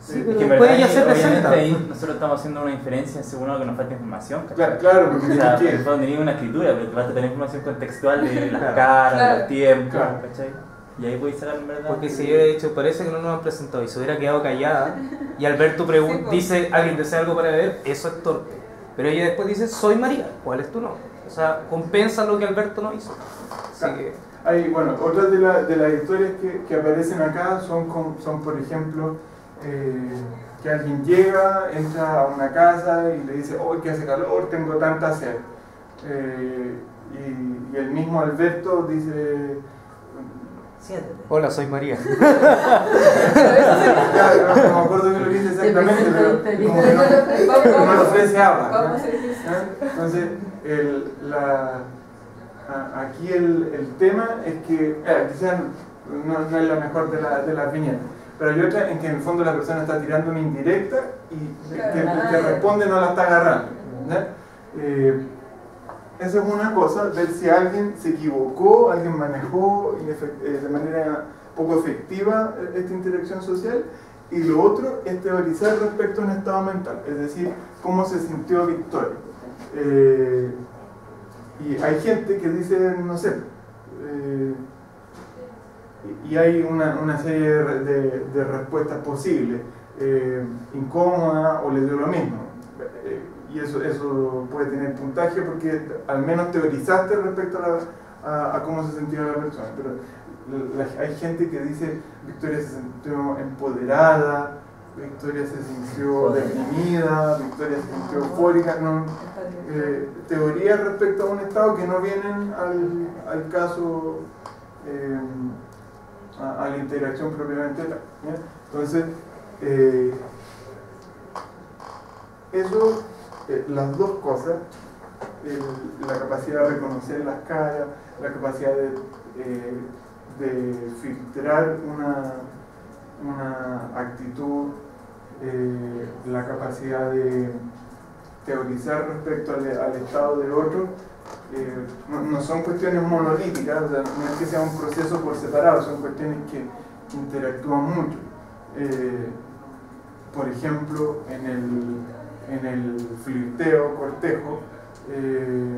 Sí, Eh, pero Es que en después verdad ella se ahí, obviamente, presenta. ahí nosotros estamos haciendo una diferencia según lo que nos falta información. ¿cachai? Claro, claro, porque O tienes sea, que- en el fondo tenía una escritura, pero te vas a tener información contextual de las Claro. caras, Claro. los tiempos, Claro. ¿cachai? Y ahí podéis sacar en verdad. Porque si hubiera dicho, parece que no nos han presentado y se hubiera quedado callada y al ver tu Sí, pregunta pues. dice, alguien desea algo para beber, eso es torpe. Pero ella después dice, soy María, ¿cuál es tu nombre? O sea, compensa lo que Alberto no hizo. Así Claro. que, Hay, bueno, otras de, la- de las historias que, que aparecen acá son, con- son por ejemplo, eh, que alguien llega, entra a una casa y le dice, oh, que hace calor, tengo tanta sed. Eh, y, y el mismo Alberto dice, Siéntate. hola, soy María. ya, no, no me acuerdo que lo dice exactamente, pero como que no, no le ofrece agua. Vamos a ¿no? hacer ejercicio. ¿Ah? Entonces, el, la, a- aquí el, el tema es que, eh, quizás no, no es la mejor de, la, de las viñetas, pero hay otra en que en el fondo la persona está tirando una indirecta y que, que, que responde no la está agarrando. ¿Ya? Eh, esa es una cosa, ver si alguien se equivocó, alguien manejó inefect- eh, de manera poco efectiva eh, esta interacción social. Y lo otro es teorizar respecto a un estado mental, es decir, cómo se sintió Victoria. Eh, y hay gente que dice, no sé, eh, y y hay una, una serie de, de- de respuestas posibles, eh, incómoda o le dio lo mismo. Eh, y eso, eso puede tener puntaje porque al menos teorizaste respecto a, la- a- a cómo se sentía la persona. Pero la- hay gente que dice, Victoria se sintió empoderada, Victoria se sintió deprimida, Victoria se sintió eufórica, ¿no? Eh, teorías respecto a un estado que no vienen al, al caso, eh, a, a la interacción propiamente tal. ¿Ya? Entonces, eh, eso, eh, las dos cosas, el- la capacidad de reconocer las caras, la capacidad de, eh, de filtrar una, una actitud, eh, la capacidad de teorizar respecto al, al estado de otro, eh, no, no son cuestiones monolíticas, o sea, no es que sea un proceso por separado, son cuestiones que interactúan mucho. Eh, por ejemplo, en el, en el flirteo, cortejo, eh,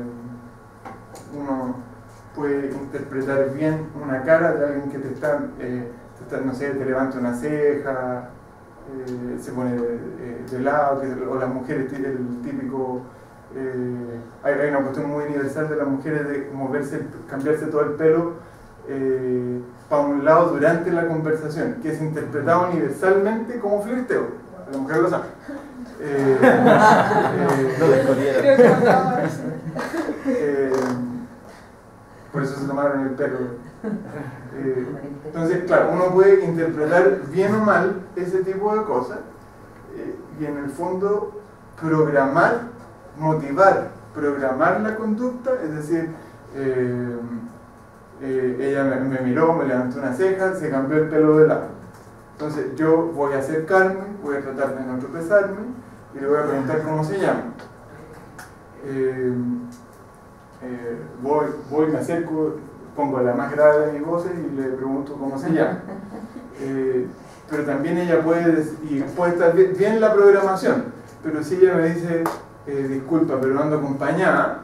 uno puede interpretar bien una cara de alguien que te está, eh, te está, no sé, te levanta una ceja, eh, se pone eh, de lado, que, o las mujeres, el típico, eh, hay, hay una cuestión muy universal de las mujeres de moverse, cambiarse todo el pelo eh, para un lado durante la conversación, que es interpretado universalmente como flirteo. La mujer lo sabe. Eh, eh, Lo descubrieron. Creo que mandaba eso. eh, por eso se tomaron el pelo. Eh, entonces, claro, uno puede interpretar bien o mal ese tipo de cosas eh, y en el fondo programar, motivar, programar la conducta, es decir, eh, eh, ella me, me miró, me levantó una ceja, se cambió el pelo de lado. Entonces yo voy a acercarme, voy a tratar de no tropezarme y le voy a preguntar cómo se llama. Eh, eh, voy, voy, me acerco, pongo la más grave de mis voces y le pregunto cómo se llama. Eh, pero también ella puede, decir, y puede estar bien, bien la programación, pero si ella me dice, eh, disculpa, pero ando acompañada,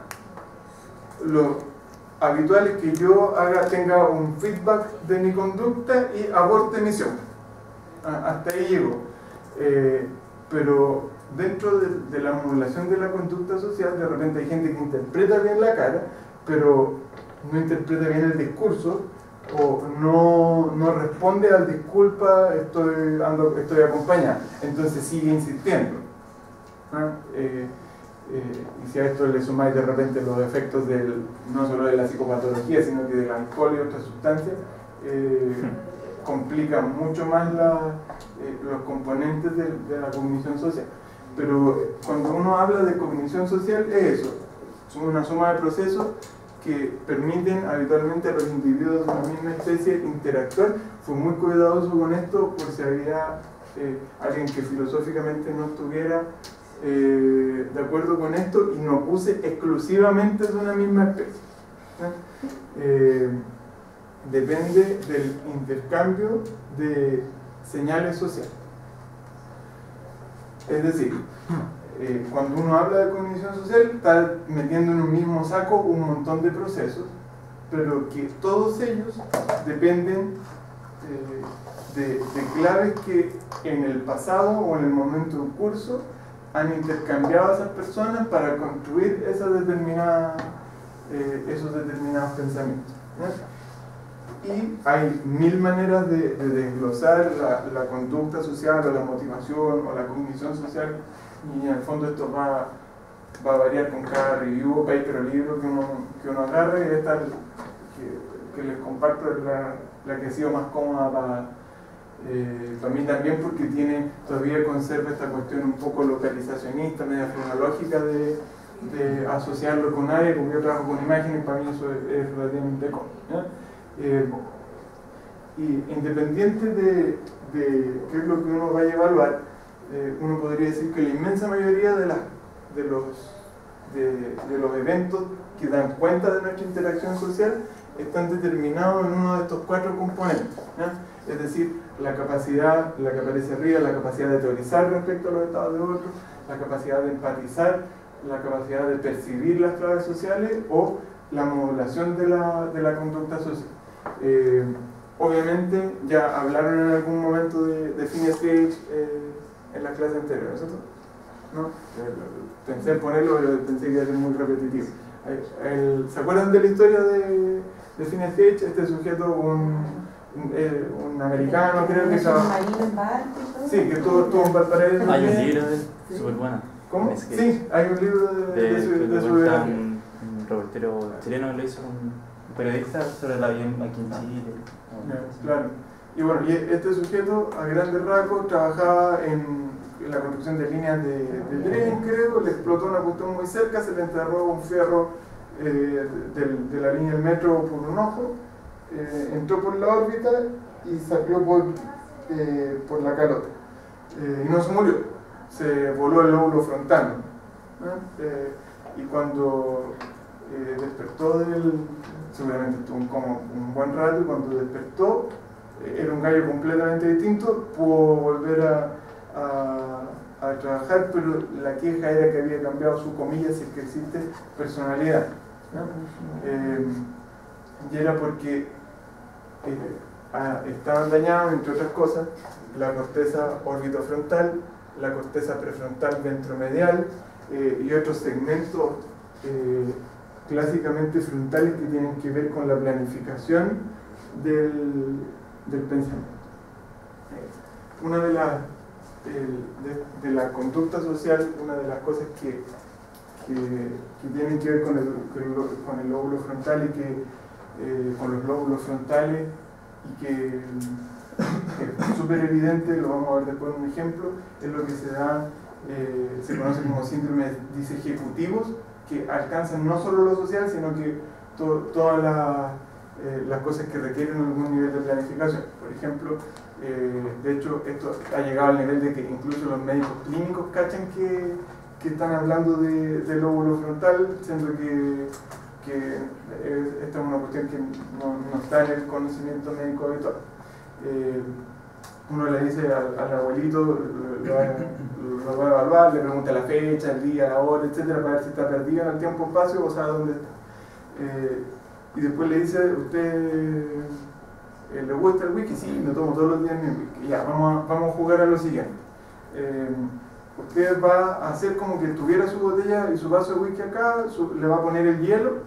lo habitual es que yo haga, tenga un feedback de mi conducta y aborte misión. Hasta ahí llego. Eh, pero dentro de, de la modulación de la conducta social, de repente hay gente que interpreta bien la cara, pero no interpreta bien el discurso o no, no responde al disculpa, estoy, ando, estoy acompañada. Entonces sigue insistiendo. ¿Ah? Eh, eh, y si a esto le sumáis de repente los efectos del, no solo de la psicopatología, sino que del alcohol y otras sustancias, eh, complica mucho más la, eh, los componentes de, de la cognición social. Pero cuando uno habla de cognición social es eso, son una suma de procesos que permiten habitualmente a los individuos de la misma especie interactuar. Fui muy cuidadoso con esto por si había eh, alguien que filosóficamente no estuviera eh, de acuerdo con esto y no puse exclusivamente de una misma especie. ¿No? Eh, depende del intercambio de señales sociales. Es decir, eh, cuando uno habla de cognición social, está metiendo en un mismo saco un montón de procesos, pero que todos ellos dependen eh, de, de claves que en el pasado o en el momento en curso han intercambiado a esas personas para construir esa determinada, eh, esos determinados pensamientos, ¿no? Y hay mil maneras de, de desglosar la, la conducta social o la motivación o la cognición social, y en el fondo esto va, va a variar con cada review, paper o libro que uno, que uno agarre, y esta que, que les comparto es la, la que ha sido más cómoda para, eh, para mí también, porque tiene, todavía conserva esta cuestión un poco localizacionista, media frenológica de, de asociarlo con área, porque yo trabajo con imágenes, para mí eso es, es relativamente cómodo, ¿no? Eh, y independiente de, de qué es lo que uno vaya a evaluar, eh, uno podría decir que la inmensa mayoría de, la, de, los, de, de los eventos que dan cuenta de nuestra interacción social están determinados en uno de estos cuatro componentes, ¿no? Es decir, la capacidad, la que aparece arriba, la capacidad de teorizar respecto a los estados de otros, la capacidad de empatizar, la capacidad de percibir las claves sociales o la modulación de la, de la conducta social. Eh, obviamente ya hablaron en algún momento de, de Finney-Sage eh, en la clase anterior, ¿no es cierto? ¿No? Eh, pensé en ponerlo, pero pensé que iba a ser muy repetitivo. El, ¿Se acuerdan de la historia de, de Finney-Sage? Este sujeto, un, un, eh, un americano, creo que estaba... Sí, que estuvo, estuvo en Valparaíso. Hay un libro de él, súper bueno. ¿Cómo? Es que- Sí, hay un libro de, de, de su, que de lo su cuenta biografía. un, un reportero chileno, lo hizo un periodista sobre la vida aquí en Chile. Ya, claro. Y bueno, y este sujeto a grandes rasgos trabajaba en, en la construcción de líneas de, de tren, creo, le explotó una cuestión muy cerca, se le enterró un fierro eh, del- de la línea del metro por un ojo, eh, entró por la órbita y salió por, eh, por la calota. Eh, y no se murió, se voló el lóbulo frontal, ¿no? Eh, y cuando eh, despertó del... seguramente estuvo un, como un buen rato, y cuando despertó eh, era un gallo completamente distinto, pudo volver a, a, a trabajar, pero la queja era que había cambiado su comilla, si es que existe, personalidad, ¿no? Eh, y era porque eh, ah, estaban dañados, entre otras cosas, la corteza orbitofrontal, la corteza prefrontal ventromedial eh, y otros segmentos eh, clásicamente frontales que tienen que ver con la planificación del, del pensamiento. Eh, una de las de, de la conducta social, una de las cosas que, que, que tienen que ver con el, con el lóbulo frontal y que eh, con los lóbulos frontales, y que, que es súper evidente, lo vamos a ver después en un ejemplo, es lo que se da, eh, se conoce como síndrome disejecutivos, que alcanzan no solo lo social, sino que to, todas la, eh, las cosas que requieren algún nivel de planificación. Por ejemplo, eh, de hecho, esto ha llegado al nivel de que incluso los médicos clínicos cachan que, que están hablando de, de lóbulo frontal, siendo que, que eh, esta es una cuestión que no, no está en el conocimiento médico habitual. Eh, uno le dice al, al abuelito, lo, lo, lo va a evaluar, le pregunta la fecha, el día, la hora, etcétera, para ver si está perdido en el tiempo-espacio o sabe dónde está. Eh, y después le dice, ¿usted eh, le gusta el whisky? Sí, me tomo todos los días mi whisky. Ya, vamos a, vamos a jugar a lo siguiente. Eh, usted va a hacer como que tuviera su botella y su vaso de whisky acá, su, le va a poner el hielo.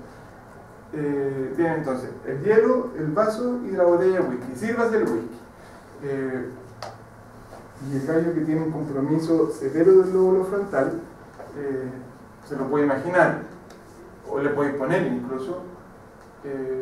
Eh, tiene entonces el hielo, el vaso y la botella de whisky. Sírvase el whisky. Eh, y el gallo que tiene un compromiso severo del lóbulo frontal, eh, se lo puede imaginar, o le puede poner incluso, eh,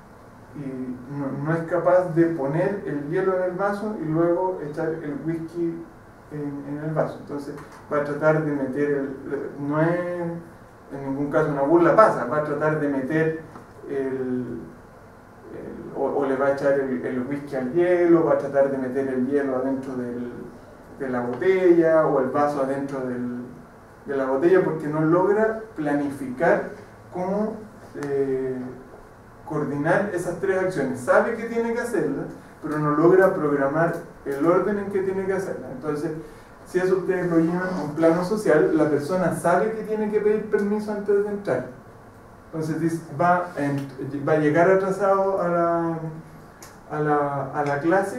y no, no es capaz de poner el hielo en el vaso y luego echar el whisky en, en el vaso. Entonces va a tratar de meter, el, no es en ningún caso una burla pasa, va a tratar de meter el... El, o, o le va a echar el, el whisky al hielo, va a tratar de meter el hielo adentro del, de la botella o el vaso adentro del, de la botella, porque no logra planificar cómo eh, coordinar esas tres acciones. Sabe que tiene que hacerlas, pero no logra programar el orden en que tiene que hacerlas. Entonces si eso ustedes lo llevan a un plano social, la persona sabe que tiene que pedir permiso antes de entrar. Entonces dice, va, en, va a llegar atrasado a la, a la, a la clase,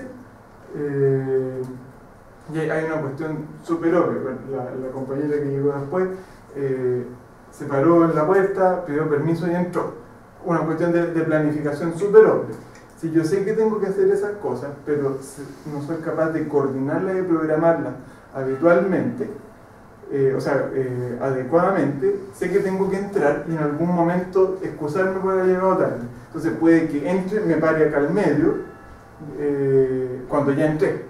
eh, y hay una cuestión súper obvia. La, la compañera que llegó después eh, se paró en la puerta, pidió permiso y entró. Una cuestión de, de planificación súper obvia. Si yo sé que tengo que hacer esas cosas, pero no soy capaz de coordinarlas y programarlas habitualmente, eh, o sea, eh, adecuadamente, sé que tengo que entrar y en algún momento excusarme por haber llegado tarde. Entonces puede que entre, me pare acá al medio, eh, cuando ya entré.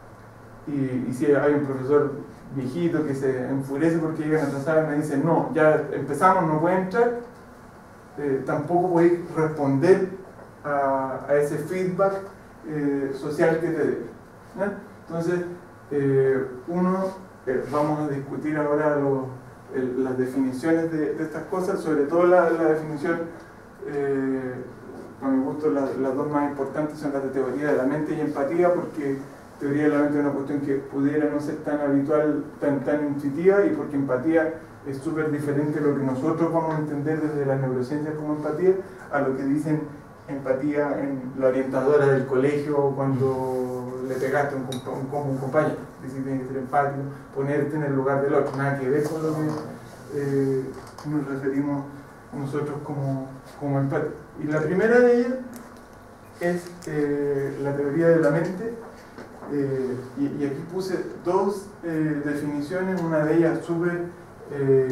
Y, y si hay un profesor viejito que se enfurece porque llegan atrasados y me dice, no, ya empezamos, no puede entrar, eh, tampoco podéis responder a, a ese feedback eh, social que te dé. ¿No? Entonces, eh, uno, eh, vamos a discutir ahora lo, el, las definiciones de, de estas cosas, sobre todo la, la definición, eh, a mi gusto la, las dos más importantes son las de teoría de la mente y empatía, porque teoría de la mente es una cuestión que pudiera no ser tan habitual, tan, tan intuitiva, y porque empatía es súper diferente a lo que nosotros vamos a entender desde las neurociencias como empatía, a lo que dicen empatía en la orientadora del colegio cuando le pegaste a un, un, un compañero. Decir, tiene que ser empático, ponerte en el lugar del otro, nada que ver con lo que eh, nos referimos nosotros como, como empático. Y la primera de ellas es eh, la teoría de la mente. Eh, y, y aquí puse dos eh, definiciones, una de ellas súper eh,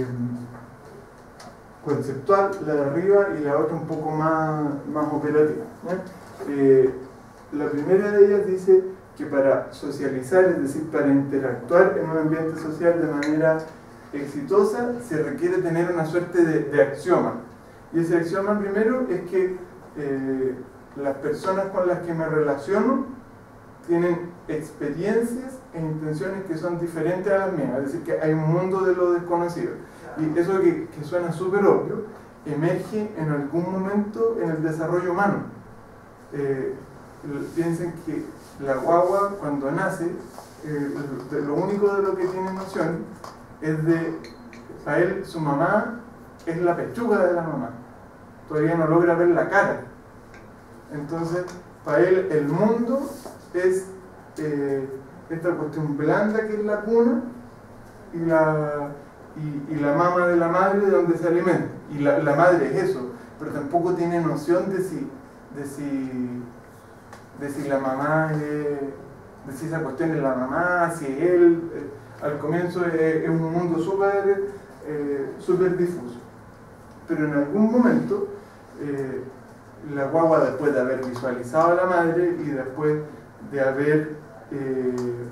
conceptual, la de arriba, y la otra un poco más, más operativa. Eh, la primera de ellas dice que para socializar, es decir, para interactuar en un ambiente social de manera exitosa, se requiere tener una suerte de, de axioma. Y ese axioma primero es que eh, las personas con las que me relaciono tienen experiencias e intenciones que son diferentes a las mías, es decir, que hay un mundo de lo desconocido. Y eso que, que suena súper obvio, emerge en algún momento en el desarrollo humano. Eh, piensen que la guagua cuando nace, eh, lo único de lo que tiene noción es de, para él su mamá es la pechuga de la mamá, todavía no logra ver la cara. Entonces, para él el mundo es eh, esta cuestión blanda que es la cuna y la, y, y la mama de la madre de donde se alimenta. Y la, la madre es eso, pero tampoco tiene noción de si, de si, de si la mamá es, de si esa cuestión es la mamá, si es él. Eh, al comienzo es, es un mundo súper eh, súper difuso. Pero en algún momento, eh, la guagua, después de haber visualizado a la madre y después de haber eh,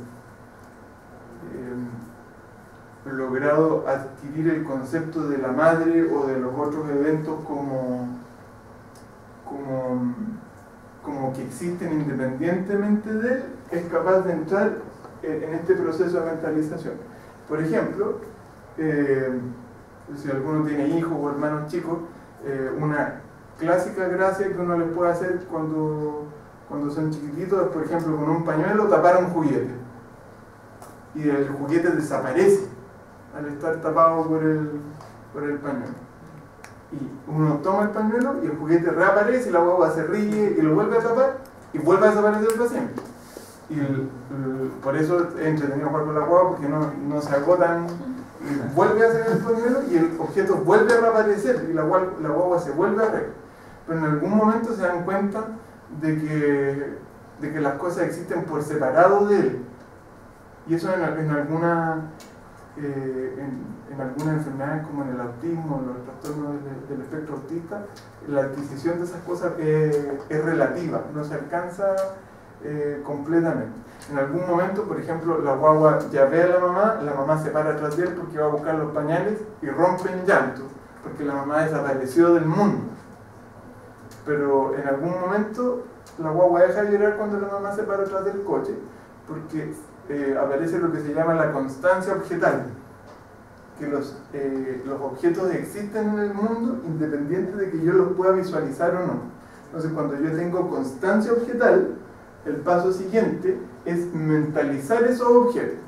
eh, logrado adquirir el concepto de la madre o de los otros eventos como, como, como que existen independientemente de él, es capaz de entrar en este proceso de mentalización. Por ejemplo, eh, si alguno tiene hijos o hermanos chicos, eh, una clásica gracia que uno les puede hacer cuando, cuando son chiquititos es, por ejemplo, con un pañuelo tapar un juguete y el juguete desaparece al estar tapado por el, por el pañuelo, y uno toma el pañuelo y el juguete reaparece y la guagua se ríe y lo vuelve a tapar y vuelve a desaparecer para siempre. Y el, el, por eso es entretenido jugar con la guagua, porque no, no se agotan, y vuelve a hacer el pañuelo y el objeto vuelve a reaparecer y la, la guagua se vuelve a reír. Pero en algún momento se dan cuenta de que, de que las cosas existen por separado de él. Y eso en, en, alguna, eh, en, en algunas enfermedades como en el autismo, los trastornos del, del espectro autista, la adquisición de esas cosas eh, es relativa, no se alcanza eh, completamente. En algún momento, por ejemplo, la guagua ya ve a la mamá, la mamá se para atrás de él porque va a buscar los pañales y rompe en llanto, porque la mamá desapareció del mundo. Pero en algún momento la guagua deja de llorar cuando la mamá se para atrás del coche, porque eh, aparece lo que se llama la constancia objetal, que los, eh, los objetos existen en el mundo independiente de que yo los pueda visualizar o no. Entonces, cuando yo tengo constancia objetal, el paso siguiente es mentalizar esos objetos.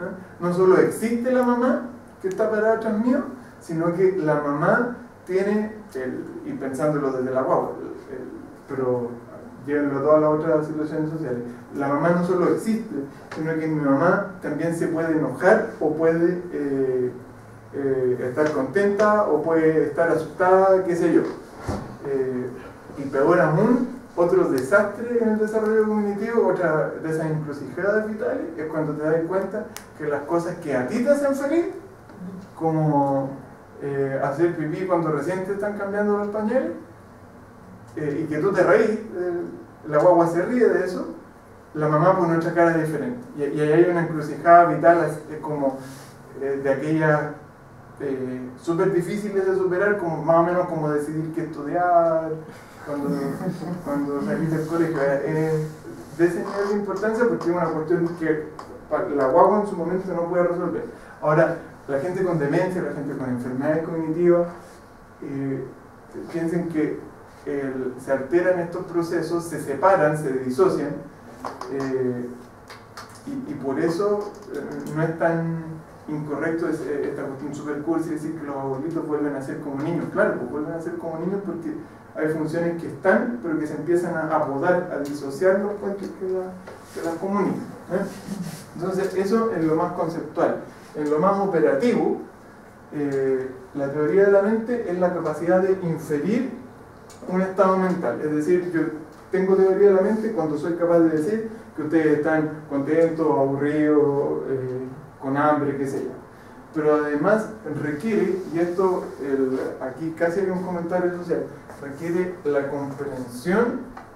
¿eh? No solo existe la mamá que está parada atrás mío, sino que la mamá tiene, el, y pensándolo desde la guagua, el, el, pero llévenlo a todas las otras situaciones sociales, la mamá no solo existe, sino que mi mamá también se puede enojar o puede eh, eh, estar contenta o puede estar asustada, qué sé yo. Eh, y peor aún, otro desastre en el desarrollo cognitivo, otra de esas encrucijadas vitales, es cuando te das cuenta que las cosas que a ti te hacen feliz, como eh, hacer pipí cuando recién te están cambiando los pañales, eh, y que tú te reís, eh, la guagua se ríe de eso, la mamá pone otra cara diferente. Y, y ahí hay una encrucijada vital, es como eh, de aquellas eh, súper difíciles de superar, como más o menos como decidir qué estudiar, cuando, cuando salís del colegio. Es de ese nivel de importancia porque es una cuestión que la guagua en su momento no puede resolver. Ahora, la gente con demencia, la gente con enfermedades cognitivas, eh, piensen que el, se alteran estos procesos, se separan, se disocian, eh, y, y por eso eh, no es tan incorrecto es, eh, esta cuestión super cursi decir que los abuelitos vuelven a ser como niños. Claro, pues vuelven a ser como niños porque hay funciones que están, pero que se empiezan a apodar, a disociar los cuentos que, la, que las comunican, ¿eh? Entonces, eso es lo más conceptual. En lo más operativo, eh, la teoría de la mente es la capacidad de inferir un estado mental. Es decir, yo tengo teoría de la mente cuando soy capaz de decir que ustedes están contentos, aburridos, eh, con hambre, qué sé yo. Pero además requiere, y esto el, aquí casi hay un comentario social, requiere la comprensión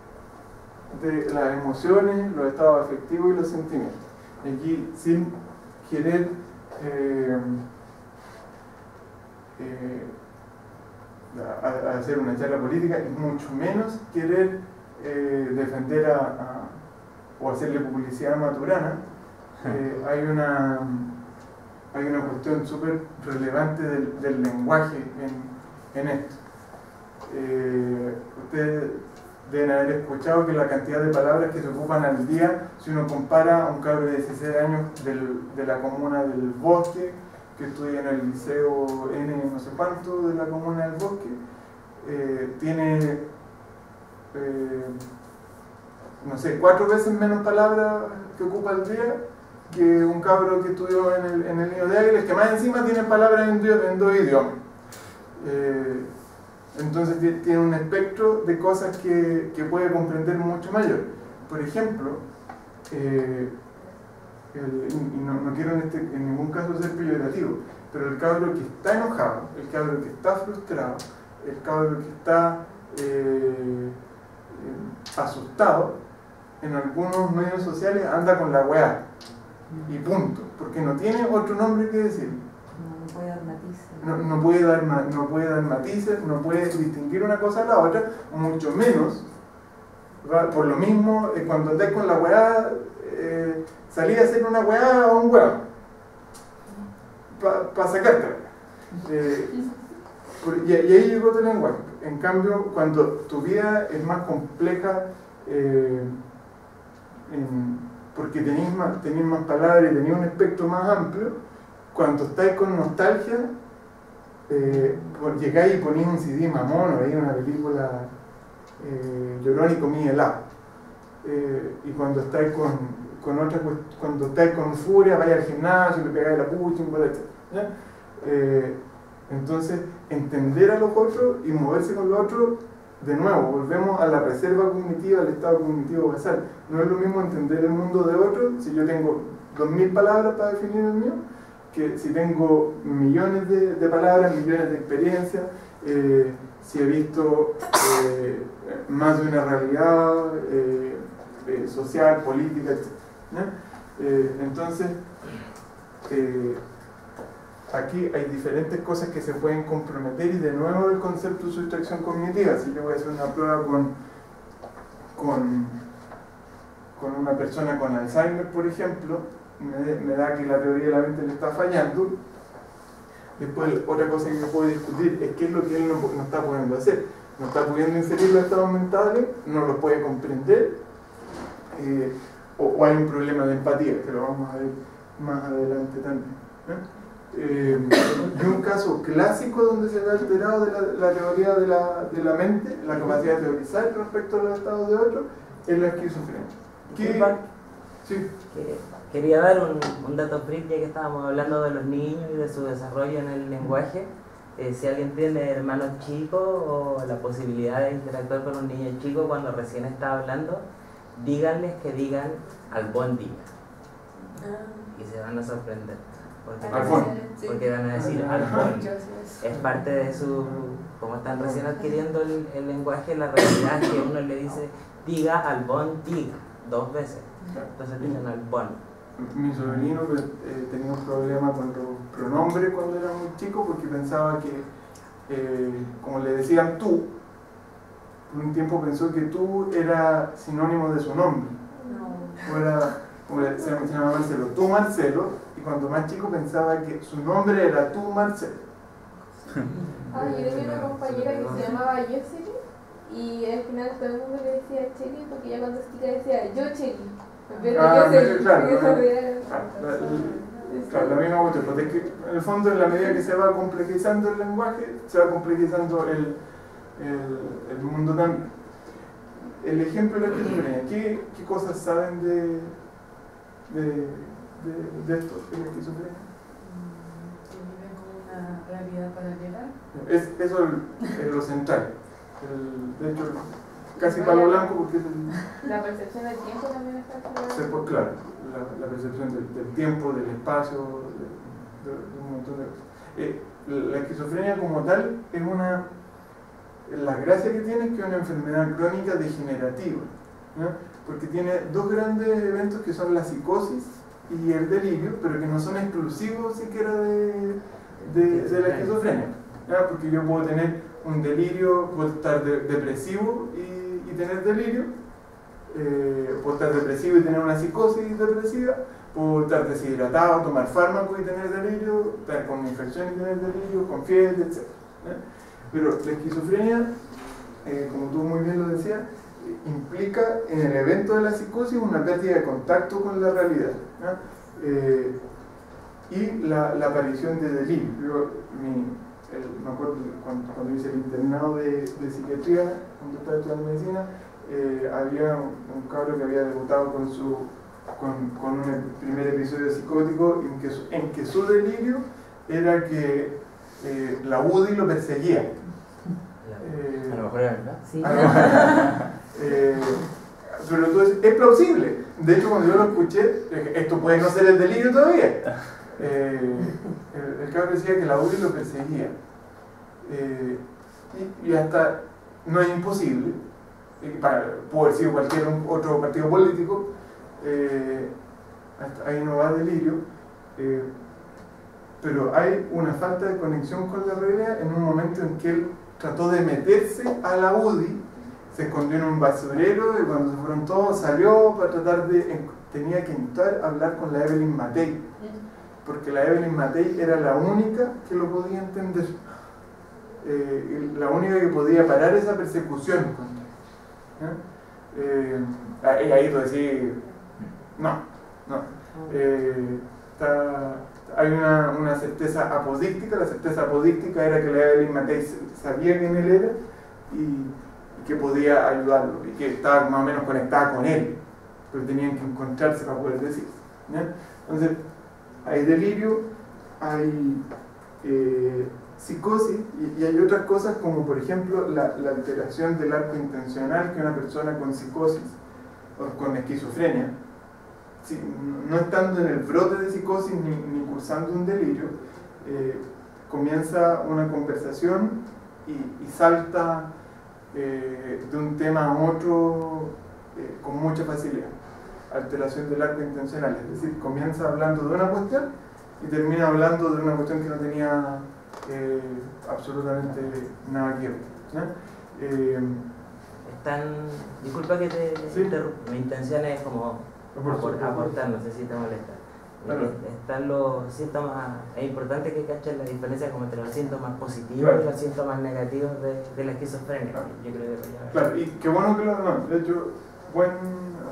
de las emociones, los estados afectivos y los sentimientos. Aquí, sin querer eh, eh, a, a hacer una charla política, y mucho menos querer eh, defender a, a, o hacerle publicidad a Maturana, eh, hay una hay una cuestión súper relevante del, del lenguaje en, en esto. Eh, ustedes deben haber escuchado que la cantidad de palabras que se ocupan al día, si uno compara a un cabro de dieciséis años del, de la comuna del Bosque, que estudia en el liceo N no sé cuánto de la comuna del Bosque, eh, tiene eh, no sé, cuatro veces menos palabras que ocupa al día que un cabro que estudió en el, en el nido de Águilas, que más encima tiene palabras en, en dos idiomas. Eh, entonces tiene un espectro de cosas que, que puede comprender mucho mayor. Por ejemplo, eh, el, y no, no quiero en, este, en ningún caso ser peyorativo, pero el cabro que está enojado, el cabro que está frustrado, el cabro que está eh, eh, asustado, en algunos medios sociales anda con la weá. Y punto, porque no tiene otro nombre que decir. No, no puede dar matices. No, no, puede dar, no puede dar matices, no puede distinguir una cosa de la otra, mucho menos. ¿Verdad? Por lo mismo, eh, cuando andáis con la weá, eh, salí a hacer una weá o un weá para pa sacarte. Eh, y, y ahí llegó tu lenguaje. En cambio, cuando tu vida es más compleja, eh, en, porque tenéis más, tenéis más palabras y tenéis un espectro más amplio, cuando estáis con nostalgia, eh, llegáis y ponéis un C D mamón o veis una película eh, llorón y comí helado. Eh, y cuando estáis con, con otra cuando estáis con furia, vais al gimnasio, le pegáis la pucha, un boleto. Eh, entonces, entender a los otros y moverse con los otros. De nuevo, volvemos a la reserva cognitiva, al estado cognitivo basal. No es lo mismo entender el mundo de otro si yo tengo dos mil palabras para definir el mío, que si tengo millones de, de palabras, millones de experiencias, eh, si he visto eh, más de una realidad eh, eh, social, política, etcétera. Eh, entonces, eh, aquí hay diferentes cosas que se pueden comprometer y de nuevo el concepto de sustracción cognitiva. Si yo voy a hacer una prueba con, con, con una persona con Alzheimer, por ejemplo, me, me da que la teoría de la mente le está fallando. Después, otra cosa que yo puedo discutir es qué es lo que él no, no está pudiendo hacer. No está pudiendo inferir los estados mentales, no los puede comprender, eh, o, o hay un problema de empatía, que lo vamos a ver más adelante también. ¿eh? Eh, y un caso clásico donde se ve alterado de la, la teoría de la, de la mente, la capacidad de teorizar respecto a los estados de otro, es la esquizofrenia. ¿Qué? Sí. Que quería dar un, un dato freak, ya que estábamos hablando de los niños y de su desarrollo en el lenguaje. Eh, si alguien tiene hermanos chicos o la posibilidad de interactuar con un niño chico cuando recién está hablando, díganles que digan al bon día. Y se van a sorprender. Porque, Albón. porque van a decir albón. Es parte de su... Como están recién adquiriendo el, el lenguaje, la realidad es que uno le dice diga albón, diga, dos veces. Entonces dicen albón. Mi sobrino eh, tenía un problema con los pronombres cuando era muy chico porque pensaba que, eh, como le decían tú, por un tiempo pensó que tú era sinónimo de su nombre. No. O era, como le, se llamaba Marcelo, tú Marcelo, y cuando más chico pensaba que su nombre era tú Marcelo. Ah, yo tenía una compañera que se llamaba Jocelyn y al final todo el mundo le decía Cheli porque ya cuando chica decía yo Cheli. Pero ah, Jocelyn, claro, porque claro, sabía- claro, la, claro, la misma cuestión, porque es que en el fondo en la medida que se va complejizando el lenguaje, se va complejizando el, el, el mundo también. El ejemplo de la esquizofrenia, ¿qué, qué cosas saben de, de, de, de esto, de la esquizofrenia? Que viven como una realidad paralela. Es, eso es, es lo central. El, de hecho, casi palo blanco porque es el, La percepción del tiempo también está se claro. puede- claro, la, la percepción del, del tiempo, del espacio, de, de- de un montón de cosas. Eh, la esquizofrenia como tal es una... La gracia que tiene es que es una enfermedad crónica degenerativa, ¿no? Porque tiene dos grandes eventos que son la psicosis y el delirio, pero que no son exclusivos siquiera de, de, de la esquizofrenia, ¿no? Porque yo puedo tener un delirio, puedo estar de, depresivo y, y tener delirio, eh, puedo estar depresivo y tener una psicosis depresiva, puedo estar deshidratado, tomar fármacos y tener delirio, estar con infección y tener delirio, con fiebre, etcétera, ¿no? Pero la esquizofrenia, eh, como tú muy bien lo decías, eh, implica en el evento de la psicosis una pérdida de contacto con la realidad, ¿no? eh, y la, la aparición de delirio. Yo, mi, el, me acuerdo cuando, cuando hice el internado de, de psiquiatría, cuando estaba estudiando medicina, eh, había un, un cabro que había debutado con, su, con, con un primer episodio psicótico en que, su, en que su delirio era que eh, la U D I lo perseguía. Eh, A lo mejor era verdad. Sí. eh, pero entonces es plausible. De hecho, cuando yo lo escuché, eh, esto puede no ser el delirio todavía. Eh, el, el cabrón decía que la U D I lo perseguía. Eh, y, y hasta no es imposible, eh, para, puede haber sido cualquier otro partido político, eh, hasta ahí no va delirio. Eh, pero hay una falta de conexión con la realidad en un momento en que él trató de meterse a la U D I, se escondió en un basurero y cuando se fueron todos salió para tratar de... tenía que intentar hablar con la Evelyn Matei, porque la Evelyn Matei era la única que lo podía entender, eh, la única que podía parar esa persecución. ¿Eh? Eh, y ahí tú decís, no, no. Eh, está... Hay una, una certeza apodíctica, la certeza apodíctica era que la Evelyn Matei sabía quién él era y, y que podía ayudarlo y que estaba más o menos conectada con él, pero tenían que encontrarse para poder decir. ¿Ya? Entonces, hay delirio, hay eh, psicosis y, y hay otras cosas como por ejemplo la, la alteración del arco intencional que una persona con psicosis o con esquizofrenia, si, no estando en el brote de psicosis ni, ni cursando un delirio, eh, comienza una conversación y, y salta eh, de un tema a otro eh, con mucha facilidad. Alteración del arco intencional, es decir, comienza hablando de una cuestión y termina hablando de una cuestión que no tenía eh, absolutamente nada que ver, ¿no? Eh, Están, disculpa que te Sí. interrumpa, mi intención es como Por apor- supuesto. aportar, no sé si te molesta. Claro. Están los síntomas, es importante que cachen la diferencia como entre los síntomas positivos Claro. y los síntomas negativos de, de la esquizofrenia. Claro. Yo creo que ya- claro, y qué bueno que lo no, de hecho, buen,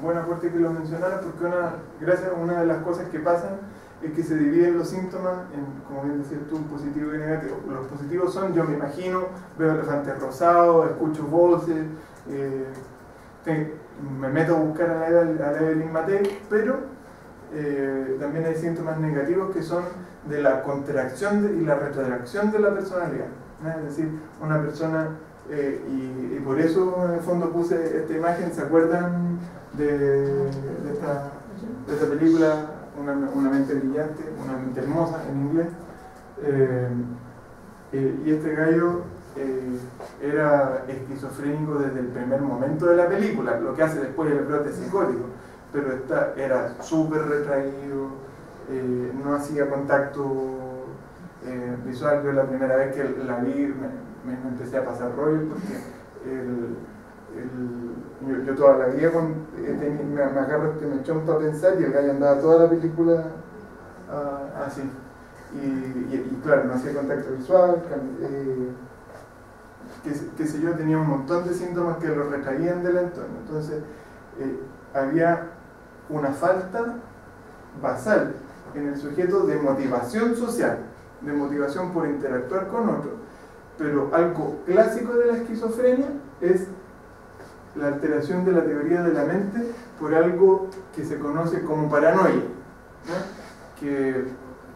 buen aporte que lo mencionara, porque una, gracias a una de las cosas que pasan es que se dividen los síntomas en, como bien decías tú, positivo y negativo. Los positivos son: yo me imagino, veo elefantes rosados, escucho voces, eh, te, me meto a buscar a la, a la Evelyn Matei, pero eh, también hay síntomas negativos que son de la contracción de, y la retracción de la personalidad, ¿no? Es decir, una persona, eh, y, y por eso en el fondo puse esta imagen. ¿Se acuerdan de, de, esta, de esta película? Una, una mente brillante, una mente hermosa en inglés. Eh, eh, y este gallo eh, era esquizofrénico desde el primer momento de la película, lo que hace después el brote psicótico, pero esta, era súper retraído, eh, no hacía contacto eh, visual. Yo la primera vez que la vi me, me empecé a pasar rollo, porque el, el, yo, yo toda la vida con, eh, tenía, me, me agarro este mechón para pensar, y el gallo andaba toda la película uh, así. Y, y, y claro, no hacía contacto visual, eh, qué, qué sé yo, tenía un montón de síntomas que lo retraían del entorno. Entonces, eh, había una falta basal en el sujeto de motivación social, de motivación por interactuar con otros. Pero algo clásico de la esquizofrenia es la alteración de la teoría de la mente por algo que se conoce como paranoia, ¿no? Que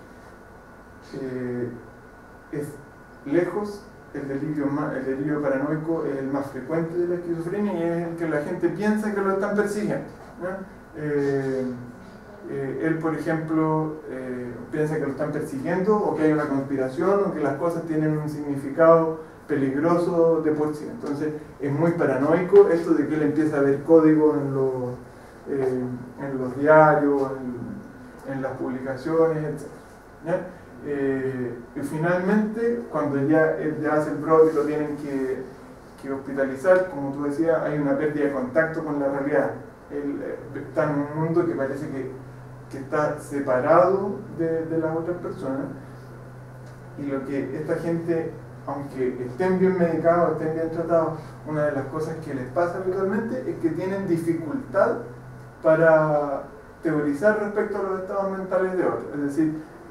eh, es lejos el delirio, más, el delirio paranoico es el más frecuente de la esquizofrenia, y es el que la gente piensa que lo están persiguiendo, ¿no? Eh, eh, él, por ejemplo, eh, piensa que lo están persiguiendo, o que hay una conspiración, o que las cosas tienen un significado peligroso de por sí. Entonces es muy paranoico esto de que él empieza a ver códigos en los, eh, en los diarios, en, en las publicaciones, etcétera. Eh, y finalmente, cuando ya, él ya hace el brote y lo tienen que, que hospitalizar, como tú decías, hay una pérdida de contacto con la realidad. Él eh, está en un mundo que parece que, que está separado de, de las otras personas, y lo que esta gente, aunque estén bien medicados, estén bien tratados, una de las cosas que les pasa habitualmente es que tienen dificultad para teorizar respecto a los estados mentales de otros. Es decir,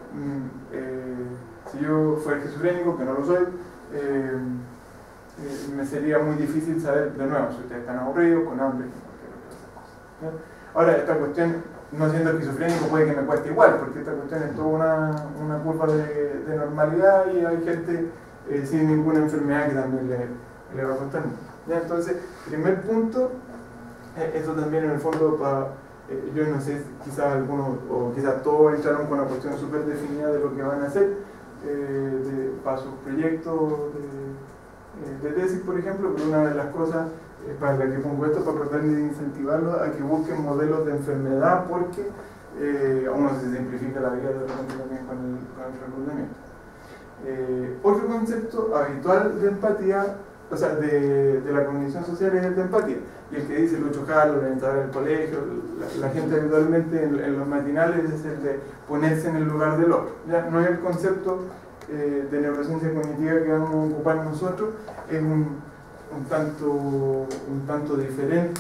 eh, si yo fuera esquizofrénico, que no lo soy, eh, eh, me sería muy difícil saber, de nuevo, si ustedes están aburridos, con hambre, ¿no? Ahora, esta cuestión, no siendo esquizofrénico, puede que me cueste igual, porque esta cuestión es toda una, una curva de, de normalidad, y hay gente eh, sin ninguna enfermedad que también le, le va a costar. ¿Ya? Entonces, primer punto, eh, eso también en el fondo, pa, eh, yo no sé, quizás algunos, o quizás todos entraron con una cuestión súper definida de lo que van a hacer, eh, de, para sus proyectos de, de tesis, por ejemplo, pero una de las cosas para la que pongo esto, para tratar de incentivarlos a que busquen modelos de enfermedad, porque eh, a uno se simplifica la vida de repente también con el, con el reclutamiento. Eh, otro concepto habitual de empatía, o sea, de, de la cognición social, es el de empatía, y el que dice Lucho Jara, el orientador del colegio, la, la gente habitualmente en, en los matinales, es el de ponerse en el lugar del otro. ¿Ya? No es el concepto eh, de neurociencia cognitiva que vamos a ocupar nosotros, es un un tanto, un tanto diferente,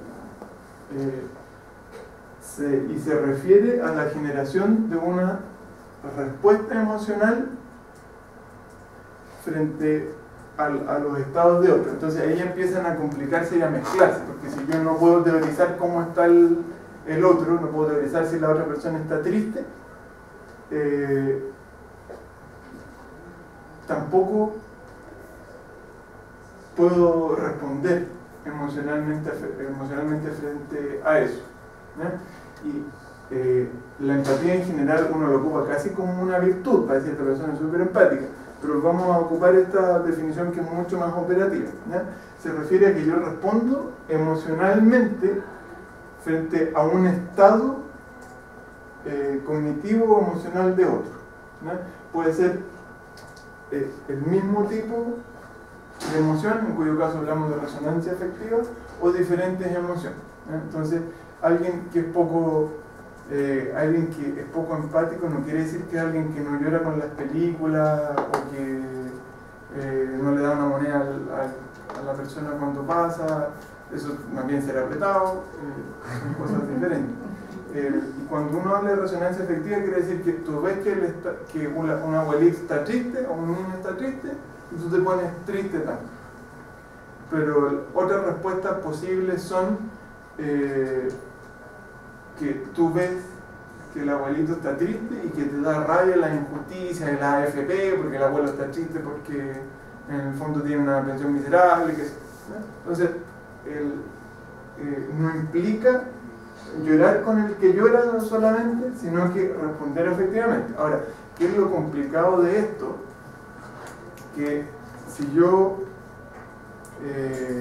eh, se, y se refiere a la generación de una respuesta emocional frente al, a los estados de otros. Entonces ahí empiezan a complicarse y a mezclarse, porque si yo no puedo teorizar cómo está el, el otro, no puedo teorizar si la otra persona está triste, eh, tampoco puedo responder emocionalmente, emocionalmente frente a eso, ¿no? Y eh, la empatía en general uno lo ocupa casi como una virtud, para decir esta persona es súper empática, pero vamos a ocupar esta definición que es mucho más operativa, ¿no? Se refiere a que yo respondo emocionalmente frente a un estado eh, cognitivo o emocional de otro, ¿no? Puede ser eh, el mismo tipo de emoción, en cuyo caso hablamos de resonancia afectiva, o diferentes emociones, ¿no? Entonces, alguien que es poco eh, alguien que es poco empático no quiere decir que es alguien que no llora con las películas, o que eh, no le da una moneda al, al, a la persona cuando pasa, eso más bien será apretado, eh, son cosas diferentes. Eh, y cuando uno habla de resonancia afectiva, quiere decir que tú ves que, él está, que una, un abuelito está triste o un niño está triste y tú te pones triste también. Pero otras respuestas posibles son eh, que tú ves que el abuelito está triste y que te da rabia la injusticia de la A F P porque el abuelo está triste porque en el fondo tiene una pensión miserable, que, ¿no? Entonces el, eh, no implica llorar con el que llora solamente, sino que responder efectivamente. Ahora, ¿qué es lo complicado de esto? Que si yo eh,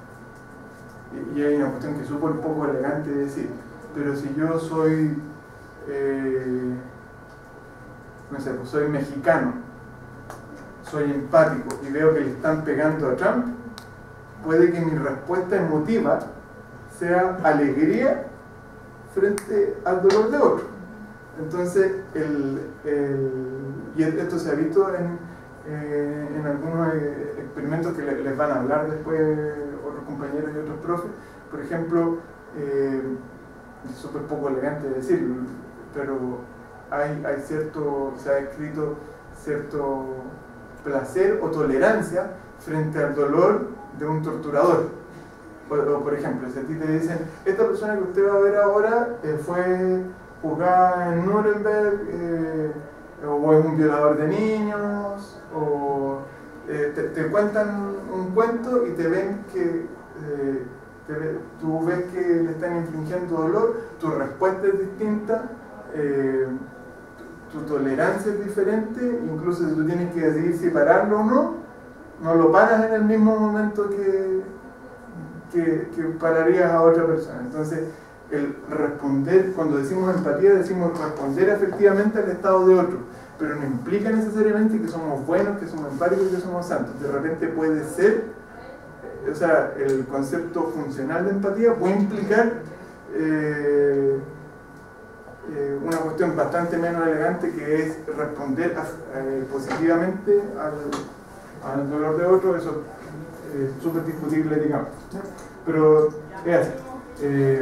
y hay una cuestión que es súper poco elegante de decir, pero si yo soy eh, no sé, pues soy mexicano, soy empático y veo que le están pegando a Trump, puede que mi respuesta emotiva sea alegría frente al dolor de otro. Entonces, el, el, y esto se ha visto en, eh, en algunos experimentos que les van a hablar después otros compañeros y otros profes. Por ejemplo, eh, es súper poco elegante decirlo, pero hay, hay cierto, se ha escrito cierto placer o tolerancia frente al dolor de un torturador. O, o por ejemplo, si a ti te dicen, esta persona que usted va a ver ahora eh, fue juzgada en Nuremberg, eh, o es un violador de niños, o eh, te, te cuentan un cuento y te ven que eh, te, tú ves que le están infligiendo dolor, tu respuesta es distinta, eh, tu tolerancia es diferente, incluso si tú tienes que decidir si pararlo o no, no lo paras en el mismo momento que, que, que pararías a otra persona. Entonces, el responder, cuando decimos empatía, decimos responder efectivamente al estado de otro, pero no implica necesariamente que somos buenos, que somos empáticos y que somos santos. De repente puede ser, o sea, el concepto funcional de empatía puede implicar eh, eh, una cuestión bastante menos elegante, que es responder a, eh, positivamente al, al dolor de otro. Eso es eh, súper discutible, digamos, ¿no? Pero es así. Eh,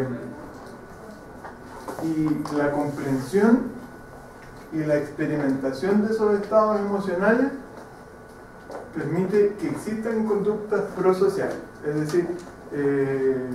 y la comprensión y la experimentación de esos estados emocionales permite que existan conductas prosociales, es decir, eh,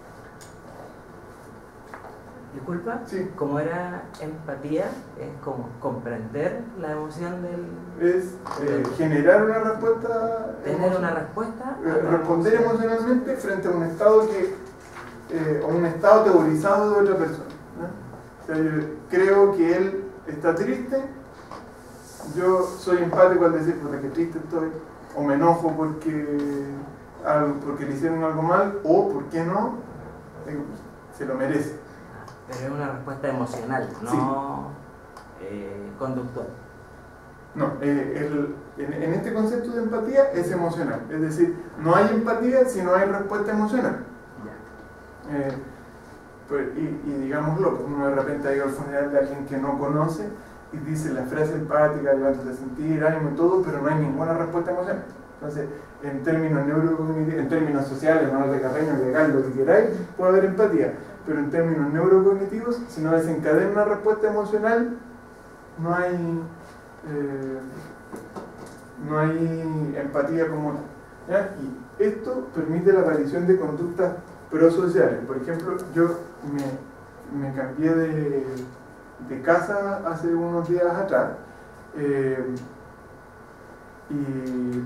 disculpa, sí. Como era empatía, es como comprender la emoción del... es eh, generar una respuesta, tener una respuesta, eh, responder emocionalmente frente a un estado que eh, o un estado teorizado de otra persona, ¿no? O sea, yo creo que él está triste, yo soy empático al decir, puta, que triste estoy, o me enojo porque, algo, porque le hicieron algo mal, o, ¿por qué no? Digo, se lo merece. Pero es una respuesta emocional, no Sí. eh, conductual. No, eh, el, en, en este concepto de empatía es emocional, es decir, no hay empatía si no hay respuesta emocional. Eh, pues, y, y digámoslo, uno de repente ha ido al funeral de alguien que no conoce y dice la frase empática, levántate a sentir, ánimo y todo, pero no hay ninguna respuesta emocional. Entonces, en términos neurocognitivos, en términos sociales, no de Carreño, legal, lo que queráis, puede haber empatía, pero en términos neurocognitivos, si no desencadena una respuesta emocional, no hay eh, no hay empatía como ¿ya? Y esto permite la aparición de conductas prosociales. Por ejemplo, yo me, me cambié de, de casa hace unos días atrás eh, y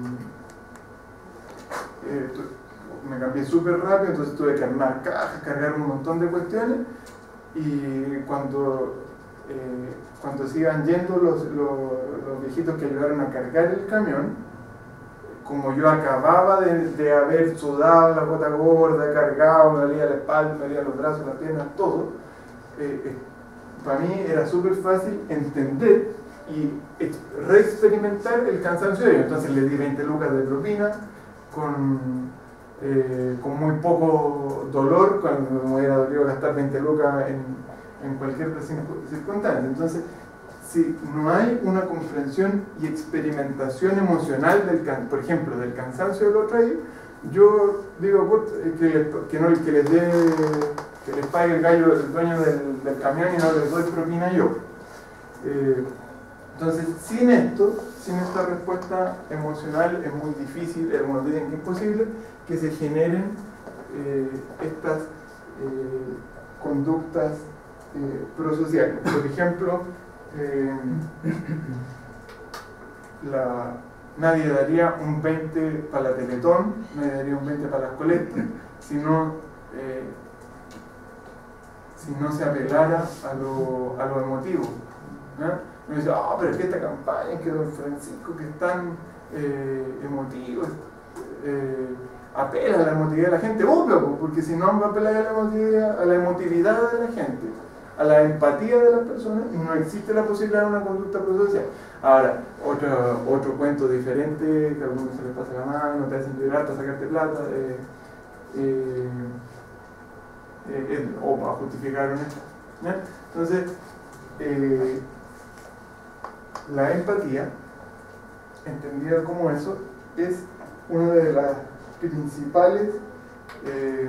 eh, me cambié súper rápido, entonces tuve que armar cajas, cargar un montón de cuestiones, y cuando eh, cuando se iban yendo los, los, los viejitos que ayudaron a cargar el camión, como yo acababa de, de haber sudado la gota gorda, cargado, me dolía la espalda, me dolía los brazos, las piernas, todo, eh, eh, para mí era súper fácil entender y reexperimentar el cansancio de ellos. Entonces le di veinte lucas de propina con, eh, con muy poco dolor, cuando me hubiera dolido gastar veinte lucas en, en cualquier circunstancia. Entonces, si no hay una comprensión y experimentación emocional, del can por ejemplo, del cansancio del otro ahí, yo digo put, que, les, que, no, que les dé, que les pague el gallo, el dueño del, del camión y no les doy propina yo. Eh, entonces, sin esto, sin esta respuesta emocional, es muy difícil, algunos dicen que es imposible, que se generen eh, estas eh, conductas eh, prosociales. Por ejemplo, eh, la, nadie daría un veinte para la Teletón, nadie daría un veinte para las colectas, si no, eh, si no se apelara a lo, a lo emotivo. ¿no? Uno dice, ah, oh, pero es que esta campaña, que don Francisco, que es tan eh, emotivo, eh, apela a la emotividad de la gente, obvio, porque si no va a apelar a la emotividad, a la emotividad de la gente, a la empatía de las personas, no existe la posibilidad de una conducta prosocial. Ahora, otro, otro cuento diferente, que a algunos se les pasa la mano, te hacen llorar para sacarte plata, eh, eh, eh, o para justificar una. ¿no? Entonces, eh, la empatía, entendida como eso, es una de las principales eh,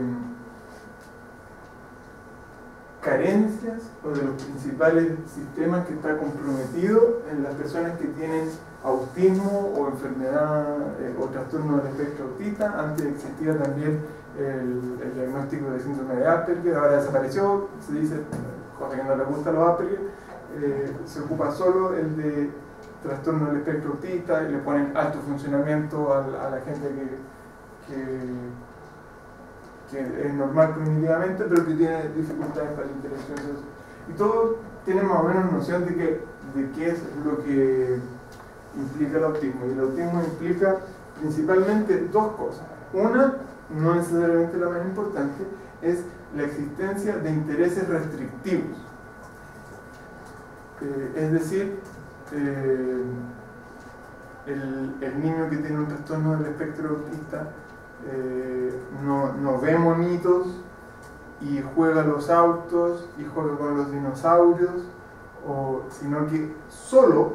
carencias o de los principales sistemas que está comprometido en las personas que tienen autismo o enfermedad eh, o trastorno del espectro autista. Antes existía también el, el diagnóstico de síndrome de Asperger, ahora desapareció, se dice, cosa que no le gusta a los Asperger, eh, se ocupa solo el de trastorno del espectro autista y le ponen alto funcionamiento a, a la gente que, que, que es normal cognitivamente pero que tiene dificultades para la interacción social. Y todos tienen más o menos noción de, que, de qué es lo que implica el autismo. Y el autismo implica principalmente dos cosas. Una, no necesariamente la más importante, es la existencia de intereses restrictivos. Eh, es decir, eh, el, el niño que tiene un trastorno del espectro autista eh, no, no ve monitos y juega los autos y juega con los dinosaurios, o, sino que solo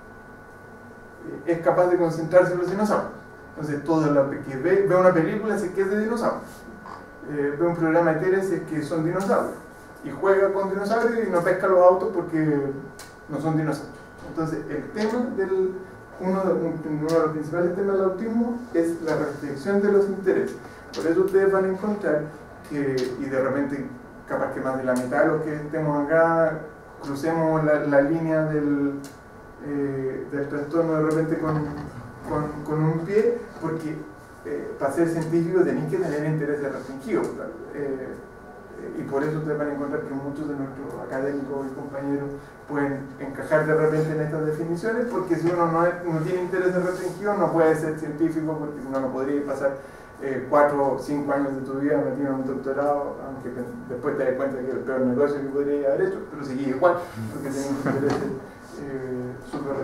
eh, es capaz de concentrarse en los dinosaurios. Entonces, toda la que ve, ve una película si es que es de dinosaurios, eh, ve un programa de tele si es que son dinosaurios, y juega con dinosaurios y no pesca los autos porque no son dinosaurios. Entonces, el tema del, uno, de, uno de los principales temas del autismo es la restricción de los intereses. Por eso ustedes van a encontrar que, y de repente, capaz que más de la mitad de los que estemos acá, crucemos la, la línea del, eh, del trastorno de repente con, con, con un pie, porque eh, para ser científico tenéis que tener intereses restringidos. Eh, y por eso ustedes van a encontrar que muchos de nuestros académicos y compañeros pueden encajar de repente en estas definiciones, porque si uno no, es, no tiene intereses restringidos no puede ser científico, porque uno no podría pasar eh, cuatro o cinco años de tu vida metido en un doctorado, aunque después te das cuenta que es el peor negocio que podría haber hecho, pero seguís igual, porque tenés intereses eh, súper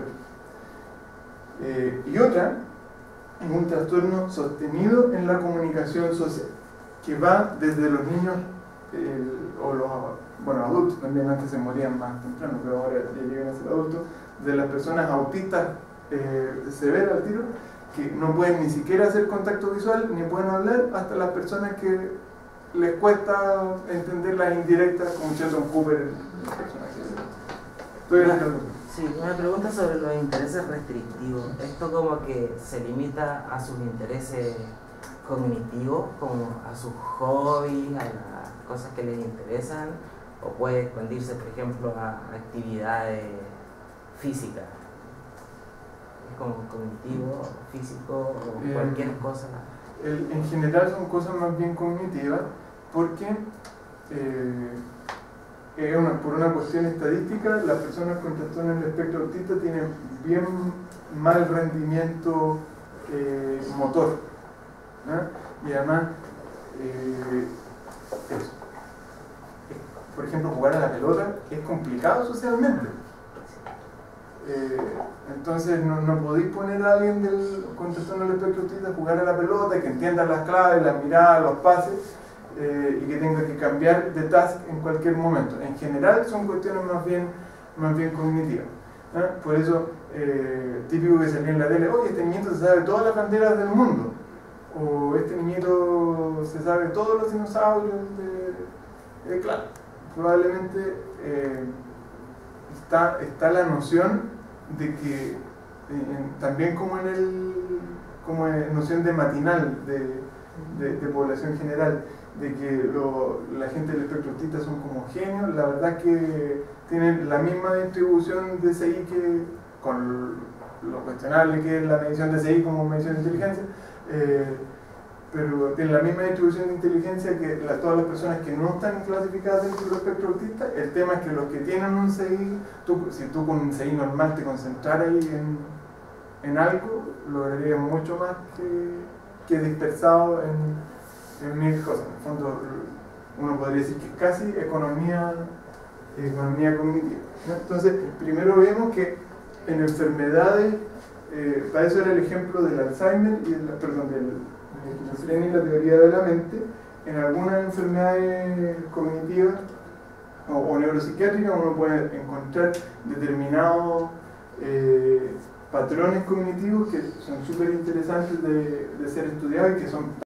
eh, y otra, un trastorno sostenido en la comunicación social, que va desde los niños El, o los bueno, adultos, también antes se morían más temprano, pero ahora ya llegan a ser adultos, de las personas autistas eh, severas al tiro, que no pueden ni siquiera hacer contacto visual, ni pueden hablar, hasta las personas que les cuesta entender las indirectas, como Sheldon Cooper, el personaje. Estoy en la Sí, una pregunta sobre los intereses restrictivos. ¿Esto como que se limita a sus intereses cognitivos, como a sus hobbies, a las cosas que les interesan, o puede expandirse, por ejemplo, a actividades físicas? ¿Es como cognitivo, físico o eh, cualquier cosa? El, en general son cosas más bien cognitivas, porque eh, eh, una, por una cuestión estadística, las personas con trastorno del espectro autista tienen bien mal rendimiento eh, motor, ¿no? Y además eh, eso. Por ejemplo, jugar a la pelota es complicado socialmente. Eh, entonces no, no podéis poner a alguien del, con trastorno del espectro autista a jugar a la pelota, que entienda las claves, las miradas, los pases, eh, y que tenga que cambiar de task en cualquier momento. En general son cuestiones más bien, más bien cognitivas, ¿no? Por eso, eh, típico que salía en la tele, oye, este niñito se sabe todas las banderas del mundo. o este niñito se sabe todos los dinosaurios de, eh, claro, probablemente eh, está, está la noción de que eh, también como en el como en noción de matinal de, de, de población general, de que lo, la gente del espectro autista son como genios, la verdad es que tienen la misma distribución de C I que, con lo cuestionable que es la medición de C I como medición de inteligencia, eh, pero tienen la misma distribución de inteligencia que la, todas las personas que no están clasificadas dentro del espectro autista. El tema es que los que tienen un C I, tú, si tú con un C I normal te concentraras ahí en en algo, lograría mucho más que, que dispersado en, en mil cosas. En el fondo, uno podría decir que es casi economía, economía cognitiva, ¿no? Entonces, primero vemos que en enfermedades, eh, para eso era el ejemplo del Alzheimer y el, perdón, del, del esquizofrenia y la teoría de la mente. En algunas enfermedades cognitivas o, o neuropsiquiátricas uno puede encontrar determinados eh, patrones cognitivos que son súper interesantes de, de ser estudiados y que son